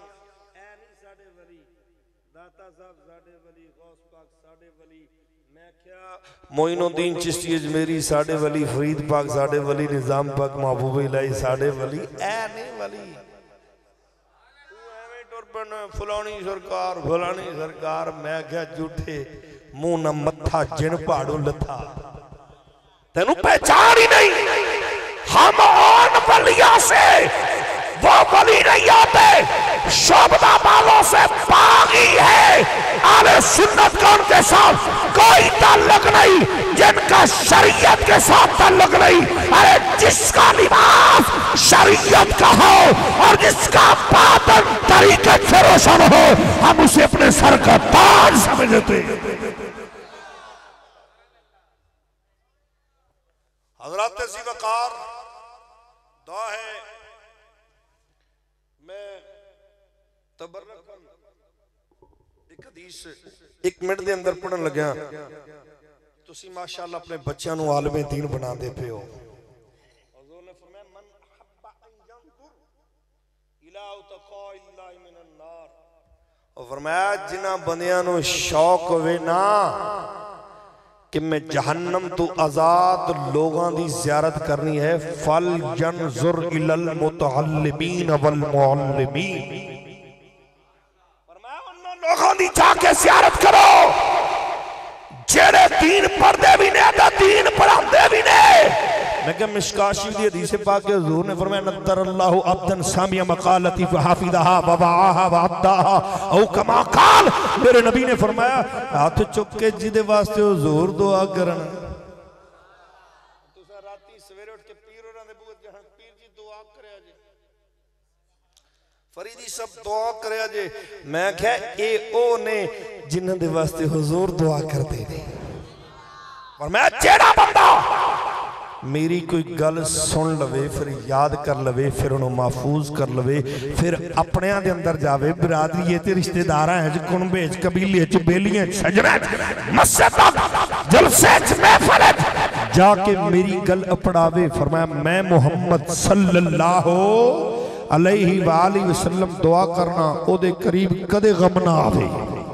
[SPEAKER 1] मोइनुद्दीन चिश्ती अजमेरी साडे वली, फरीद पाक साडे वली, निजाम पाक महबूब इलाही साडे वली, ऐ नहीं वली फलानी सरकार फलानी सरकार। मैं क्या झूठे मुंह न मत्था जिन पहाड़ों लथा, तेनू पहचान ही नहीं। हम और वलिया से वो वली नहीं आते, शोभना वालों से बागी है। आले सुन्नत का उनके साथ कोई ताल्लुक नहीं, जिनका शरीयत के साथ ताल्लुक नहीं। अरे जिसका लिबास शरीयत का हो और जिसका बातन तरीके से रोशन हो, हम उसे अपने सर का ताज समझते। हजरत सी वकार दुआ है, मैं तबर्रुकन एक हदीस 1 मिनट के अंदर पढ़न लग्या। तुसी माशाअल्लाह अपने बच्चों को आलमे दीन बना दे पे हो। हुजूर ने फरमाया मन अहब्बा अन यंजुर इला तक़ाइल्लाहि मिनन नार, और फरमाया जिन्हां बंदियां नूं शौक होवे ना कि मैं जहन्नम तो आजाद लोगों की ज़ियारत करनी है, फल यंजुर इलल मुतअल्लिमीन वल मुअल्लिमीन, लोगों की जाके ज़ियारत करो जेड़े दीन पढ़ते भी ने ते दीन पढ़ाते भी ने। मैं क्या मिशकात शरीफ दी हदीस पाक के हुजूर ने फरमाया नद्दरल्लाहु अब्दन सामिया मकालती फहाफिज़हा व वआहा व अद्दाहा औ कमा काल। मेरे नबी ने फरमाया हाथ चुक के जिदे वास्ते हुजूर दुआ करन, तुसा राती सवेरे उठ के पीर होरां दे बूहे जाना, पीर जी दुआ करया जे, फरीदी सब दुआ करया जे। मैं क्या ए ओ ने जिन्हां दे वास्ते हुजूर दुआ करदे ने। और मैं जेड़ा बंदा मेरी कोई गल सुन लवे, फिर याद कर लवे, फिर उन्होंने महफूज कर लवे, फिर अपने दे अंदर जावे, बिरादरी ते रिश्तेदार कुनबे कबीले बेलियां सजने मस्जिद जलसे महफिल जाके मेरी गल अपनावे। फरमाया मैं मुहम्मद सल्लल्लाहु अलैहि वालैहि वसल्लम दुआ करना ओदे करीब कदे गम ना आवे।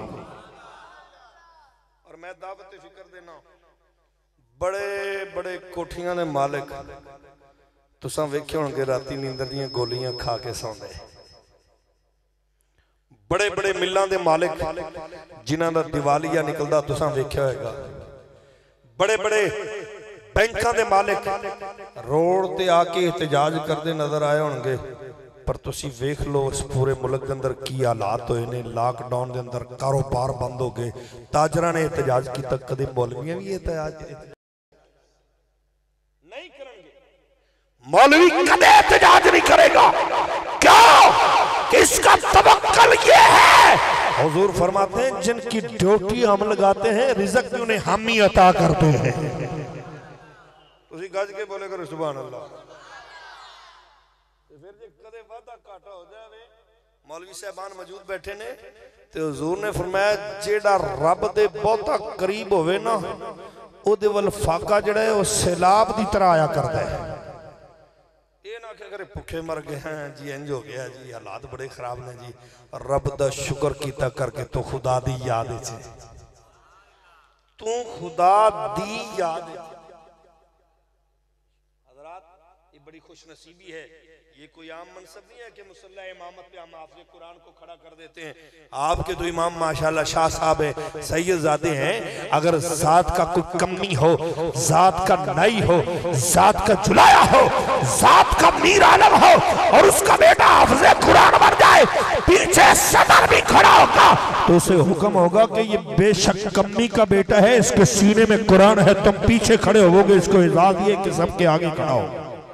[SPEAKER 1] और मैं दावत फिक्र देना, बड़े बड़े कोठियां दे मालिक तुसां वेखे होणगे राती नींदर दियां गोलियां खा के सौंदे, बड़े बड़े मिलां दे मालिक जिन्हां दा दिवालिया निकलदा तुसां वेख्या होएगा, बड़े बड़े बैंकां दे मालिक रोड ते आके एहतजाज करते नजर आए होणगे। पर तुसी वेख लो इस पूरे मुल्क के अंदर की हालात होए ने। लॉकडाउन के अंदर कारोबार बंद हो गए, ताजरा ने एहतजाज किया, कदे मौलवियां भी एहतजाज नहीं करेंगे, मौलवी कदे एहतजाज नहीं करेगा। क्यों? इसका तवक्कल ये है, हुजूर फरमाते हैं जिनकी ड्यूटी हम लगाते हैं रिज़्क़ भी उन्हें हम ही अता करते हैं। तुसी गज के बोले करो सुभान अल्लाह। फिर जे कदे वादा घाटा हो जावे, मौलवी साहबान मौजूद बैठे ने, ते हुजूर ने फरमाया जेड़ा रब दे बहुता करीब होवे ना ओदे वल फाका जिहड़ा है वो सैलाब दी तरह आया करदा है। ये ना आखे करे भुखे मर गए हैं जी, इंज हो गया जी, हालात बड़े खराब ने जी, रब दा शुक्र कीता करके तो खुदा दी याद है, तू खुदा दी याद है। हज़रात ये बड़ी खुश नसीबी है, ये कोई आम मनसब नहीं है कि मुसल्ला इमामत पे हम हाफ़िज़ कुरान को खड़ा कर देते हैं। आपके तो इमाम माशाल्लाह शाह साहब है, सैयदजादे हैं, अगर ज़ात का कोई कमी हो, ज़ात का नई हो, ज़ात का जुलाया हो, ज़ात का मीर आलम हो और उसका बेटा हाफ़िज़ कुरान बन जाए, पीछे सदर भी खड़ा होगा तो उसे हुक्म होगा कि ये बेशक कमी का बेटा है, इसके सीने में कुरान है, तुम पीछे खड़े होगे, इसको इजाज़त ये कि सबके आगे खड़ा हो।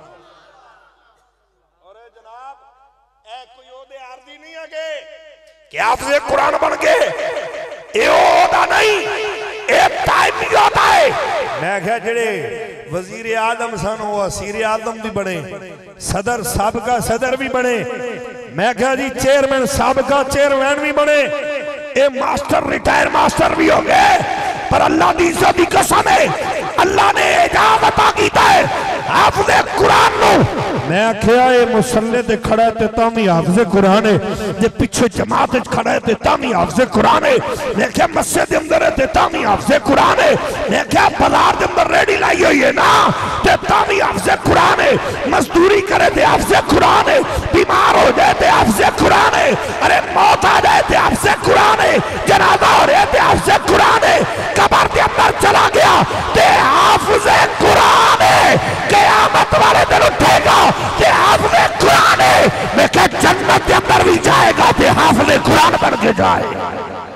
[SPEAKER 1] आप कुरान बन गए, ये होता नहीं, ये टाइम नहीं होता है। मैं क्या जेड़े वजीर आदम सन वो वजीर आदम भी बने, सदर साबका सदर भी बने, मैं क्या जी चेयरमैन साबका चेयरमैन भी बने, ये मास्टर रिटायर मास्टर भी हो गए, पर अल्लाह की इज्जत की कसम है, अल्लाह ने इजाजत कीता है हाफिज़े कुरान नो। मैं आख्या ये मुसल्ले ते खड़ा है ते तां भी हाफिज़े कुरान है, जे पीछे जमात विच खड़ा है ते तां भी हाफिज़े कुरान है, मैं क्या मस्जिद दे अंदर है ते तां भी हाफिज़े कुरान है, मैं क्या बाजार दे अंदर रेडी लाई हुई है ना ते तां भी हाफिज़े कुरान है, मजदूरी करे ते हाफिज़े कुरान है, बीमार हो जाए ते हाफिज़े कुरान है, अरे मौत आ जाए ते हाफिज़े कुरान है, जनाजा हो रहा है ते हाफिज़े कुरान है, कब्र के अंदर चला गया ते हाफिज़े कुरान है, क़यामत वाले दिन उठेगा ते हाफिज़े कुरान है, मैं क्या जन्नत के अंदर भी जाएगा ते हाफिज़े कुरान बन के जाएगा।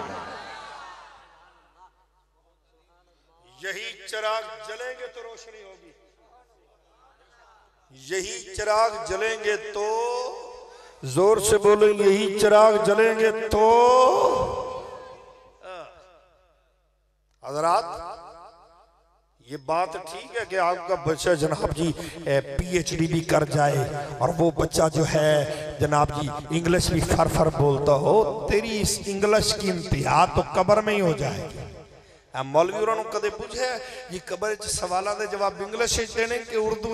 [SPEAKER 1] यही चिराग जलेंगे तो रोशनी होगी, यही चिराग जलेंगे तो, जोर से बोलो यही चिराग जलेंगे तो। हज़रात ये बात ठीक है कि आपका बच्चा जनाब जी पीएचडी भी कर जाए और वो बच्चा जो है जनाब जी इंग्लिश भी फर फर बोलता हो, तेरी इस इंग्लिश की इंतहा तो कब्र में ही हो जाएगी। मौलवी उन्होंने कदे पूछे ये कब्र च सवालों के जवाब इंग्लिश देने कि उर्दू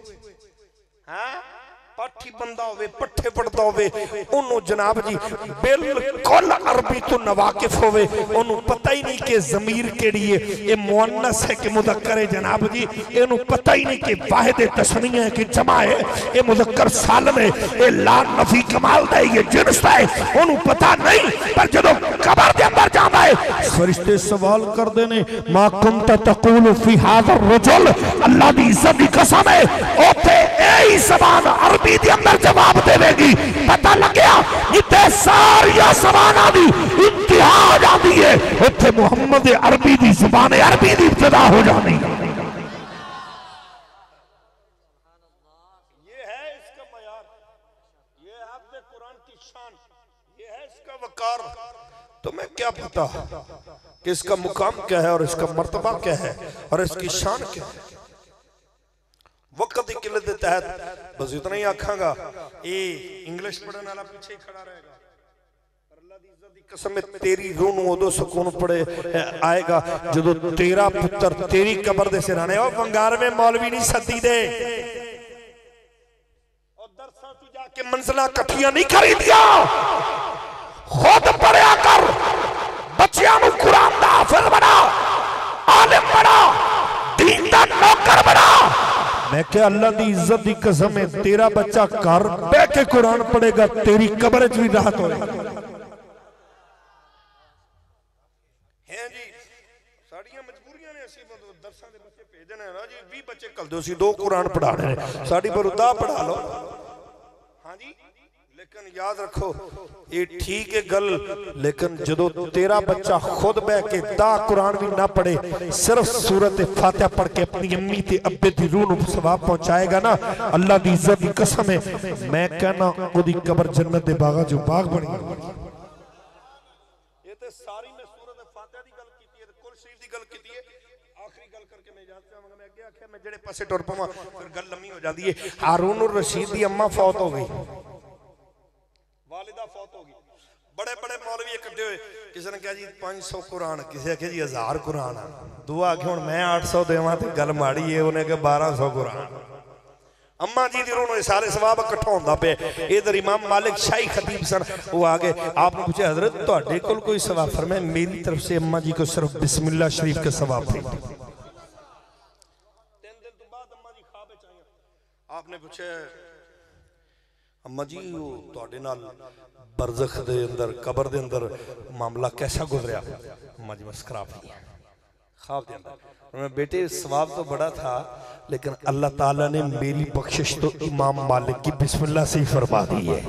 [SPEAKER 1] पाठी बंदा होवे पट्ठे पढ़ता होवे उन्होंने जनाब जी बिल्कुल अरबी तो नवाकिफ होवे, उन्होंने पता ही नहीं कि ज़मीर केड़ी है, ये मुअन्नस है कि मुज़क्कर है जनाब जी, इन्हों पता ही नहीं कि वाहिद तस्नीया है कि जमा है, ये मुज़क्कर सालिम है, ये ला नफी कमाल है, ये जिन्स है, उन्होंने पता नहीं। पर जदों कब्र के अंदर जाता है फरिश्ते सवाल कर देने मा कुंत तक़ूलु फी हाज़ा रजुल, अल्लाह की इज्जत की कसम है ओथे यही ज़बान अरबी दे अंदर जवाब देवेगी। पता लग गया जिथे सारी ज़बानां दी इंतहा हो जाती है उथे मुहम्मद अरबी दी ज़ुबान अरबी दी इब्तिदा हो जानी है। ये है इसका मयार, ये है हाफ़िज़े कुरान की शान, ये है इसका वकार। तुम्हें क्या पता कि इसका मुकाम क्या है और इसका मर्तबा क्या है और इसकी शान क्या है। वक्त की किल्लत के तहत बस इतना ही आखांगा, ये इंग्लिश पढ़ने वाला पीछे ही खड़ा रहेगा, पर अल्लाह दी इज्जत दी कसम है तेरी रूह नूं उदों सुकून पड़े आएगा जदों तेरा पुत्र तेरी कब्र दे सिराने। ओ वंगार में मौलवी नहीं सदी दे और दरसां तू जाके मंजिलां इकट्ठियां नहीं खरीदिया, खुद पढ़िया कर, बच्चियां नूं कुरान दा हाफिज बना, आलिम बना, दीन दा नौकर बना। मैं क्या अल्लाह की इज्जत की कसम है तेरा बच्चा घर बैठ के कुरान पढ़ेगा, तेरी कब्र च भी राहत होगी। हैं जी साड़ियां मजबूरियां ने, असि दरसां दे बच्चे भेजने ना जी 20 बच्चे कल दो सी 2 कुरान पढ़ाने ने, साड़ी पर उदा पढ़ा लो। हां जी लेकिन याद रखो ये ठीक है गल, लेकिन जदों तेरा बच्चा खुद बह के दा कुरान भी ना पढ़े, सिर्फ सूरत फातिहा पढ़ के अपनी अम्मी ते अब्बे दी रूह नूं सवाब पहुंचाएगा ना, अल्लाह दी इज्जत की कसम है मैं कहना ओदी कब्र जन्नत दे बागा जो बाग बनी। ये ते सारी मैं सूरत फातिहा दी गल कीती है, कुल शरीफ दी गल कीती है, आखिरी गल करके मैं इजाजत चाहांगा। मैं अगे आख्या मैं जेड़े पासे टुर पवां फिर गल लम्मी हो जाती है। हारून उर रशीद दी अम्मा फौत हो गई, वालिदा फौत हो गई, बड़े बड़े मौलवी इकट्ठे हुए, किसी ने कहा जी 500 कुरान, किसी आखे जी 1000 कुरान, दुआ आखे हुण मैं 800 देवां ते गल माड़ी है, उन्हें कहा 1200 कुरान। अम्मा जी दी रोनो सारे सवाब इकट्ठा होंदा पे। इधर इमाम मालिक शाही खतीब सन, वो आ गए, आपने पूछा हजरत तुहाडे कोल कोई सवाब? फरमाया मेरी तरफ से अम्मा जी को सिर्फ बिस्मिल्लाह शरीफ के सवाब थे। 3 दिन तो बाद अम्मा जी ख्वाब विच आईयां, आपने पूछा अम्मा जी वो तुहाडे नाल बरज़ख दे अंदर कब्र दे अंदर मामला कैसा गुजरिया? अम्मा जी मुस्कुरा पई ख्वाब दे अंदर। मैं बेटे सवाब तो बड़ा था, लेकिन अल्लाह ताला ने मेरी बख्शिश तो इमाम मालिक की बिस्मिल्लाह से ही फरमा दी है।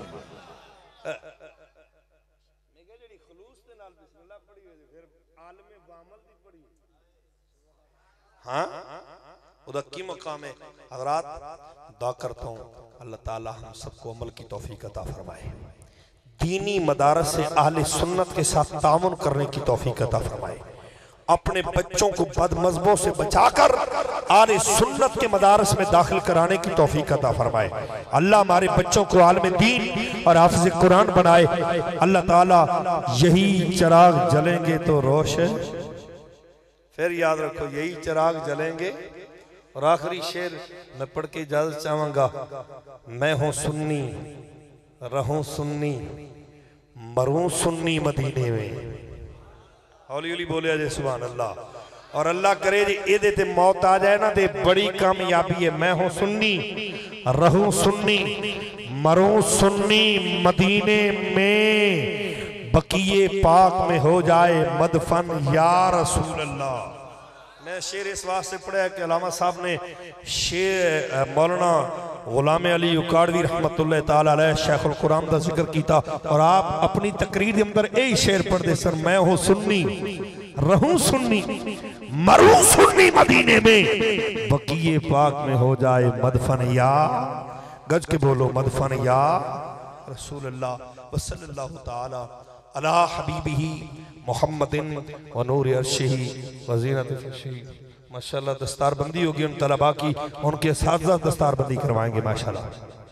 [SPEAKER 1] हाँ उदा की मकाम है हज़रात। दुआ करता हूँ अल्लाह ताला हम सबको अमल की तौफीक अता फरमाए, दीनी मदारस से अहले सुन्नत के साथ तामुन करने की तौफीक अता फरमाए, अपने बच्चों को बदमज़हबों से बचाकर आले सुन्नत के मदारस में दाखिल कराने की तौफीक अता फरमाए। अल्लाह हमारे बच्चों को आलिम दीन और हाफिज़ कुरान बनाए। अल्लाह ताला यही चिराग जलेंगे तो रोशन, फिर याद रखो यही चिराग जलेंगे। और आखिरी शेर मैं पढ़ के इजाजत चाहूंगा। मैं हूं सुन्नी रहूं सुन्नी मरूं सुन्नी मदीने में। हौली हौली बोले अजय सुभान अल्लाह। और अल्लाह करे जी एदे ते मौत आ जाए ना ते बड़ी कामयाबी है। मैं हूं सुन्नी रहूं सुन्नी मरूं सुन्नी मदीने में, बकीए पाक में हो जाए मदफन या रसूल अल्लाह। मैं शेर इस वास्ते पढ़ा कि अल्लामा साहब ने शेर मौलाना गुलाम अली उकाड़वी रहमतुल्लाह ताला अलैह शेखुल कुरान का जिक्र किया, और आप अपनी तकरीर के अंदर यही शेर पढ़ते सर, मैं हूं सुन्नी रहूं सुन्नी मरूं सुन्नी मदीने में, बकीए पाक में हो जाए मदफन या, गज के बोलो मदफन या रसूल अल्लाह वसल्लल्लाहु ताला अला हबीबिही मुहम्मदिन व नूर अर्शिही व ज़ीनत फर्शिही। माशाअल्लाह दस्तारबंदी होगी उन तलबा की, उनके साथ दस्तारबंदी करवाएंगे माशाअल्लाह।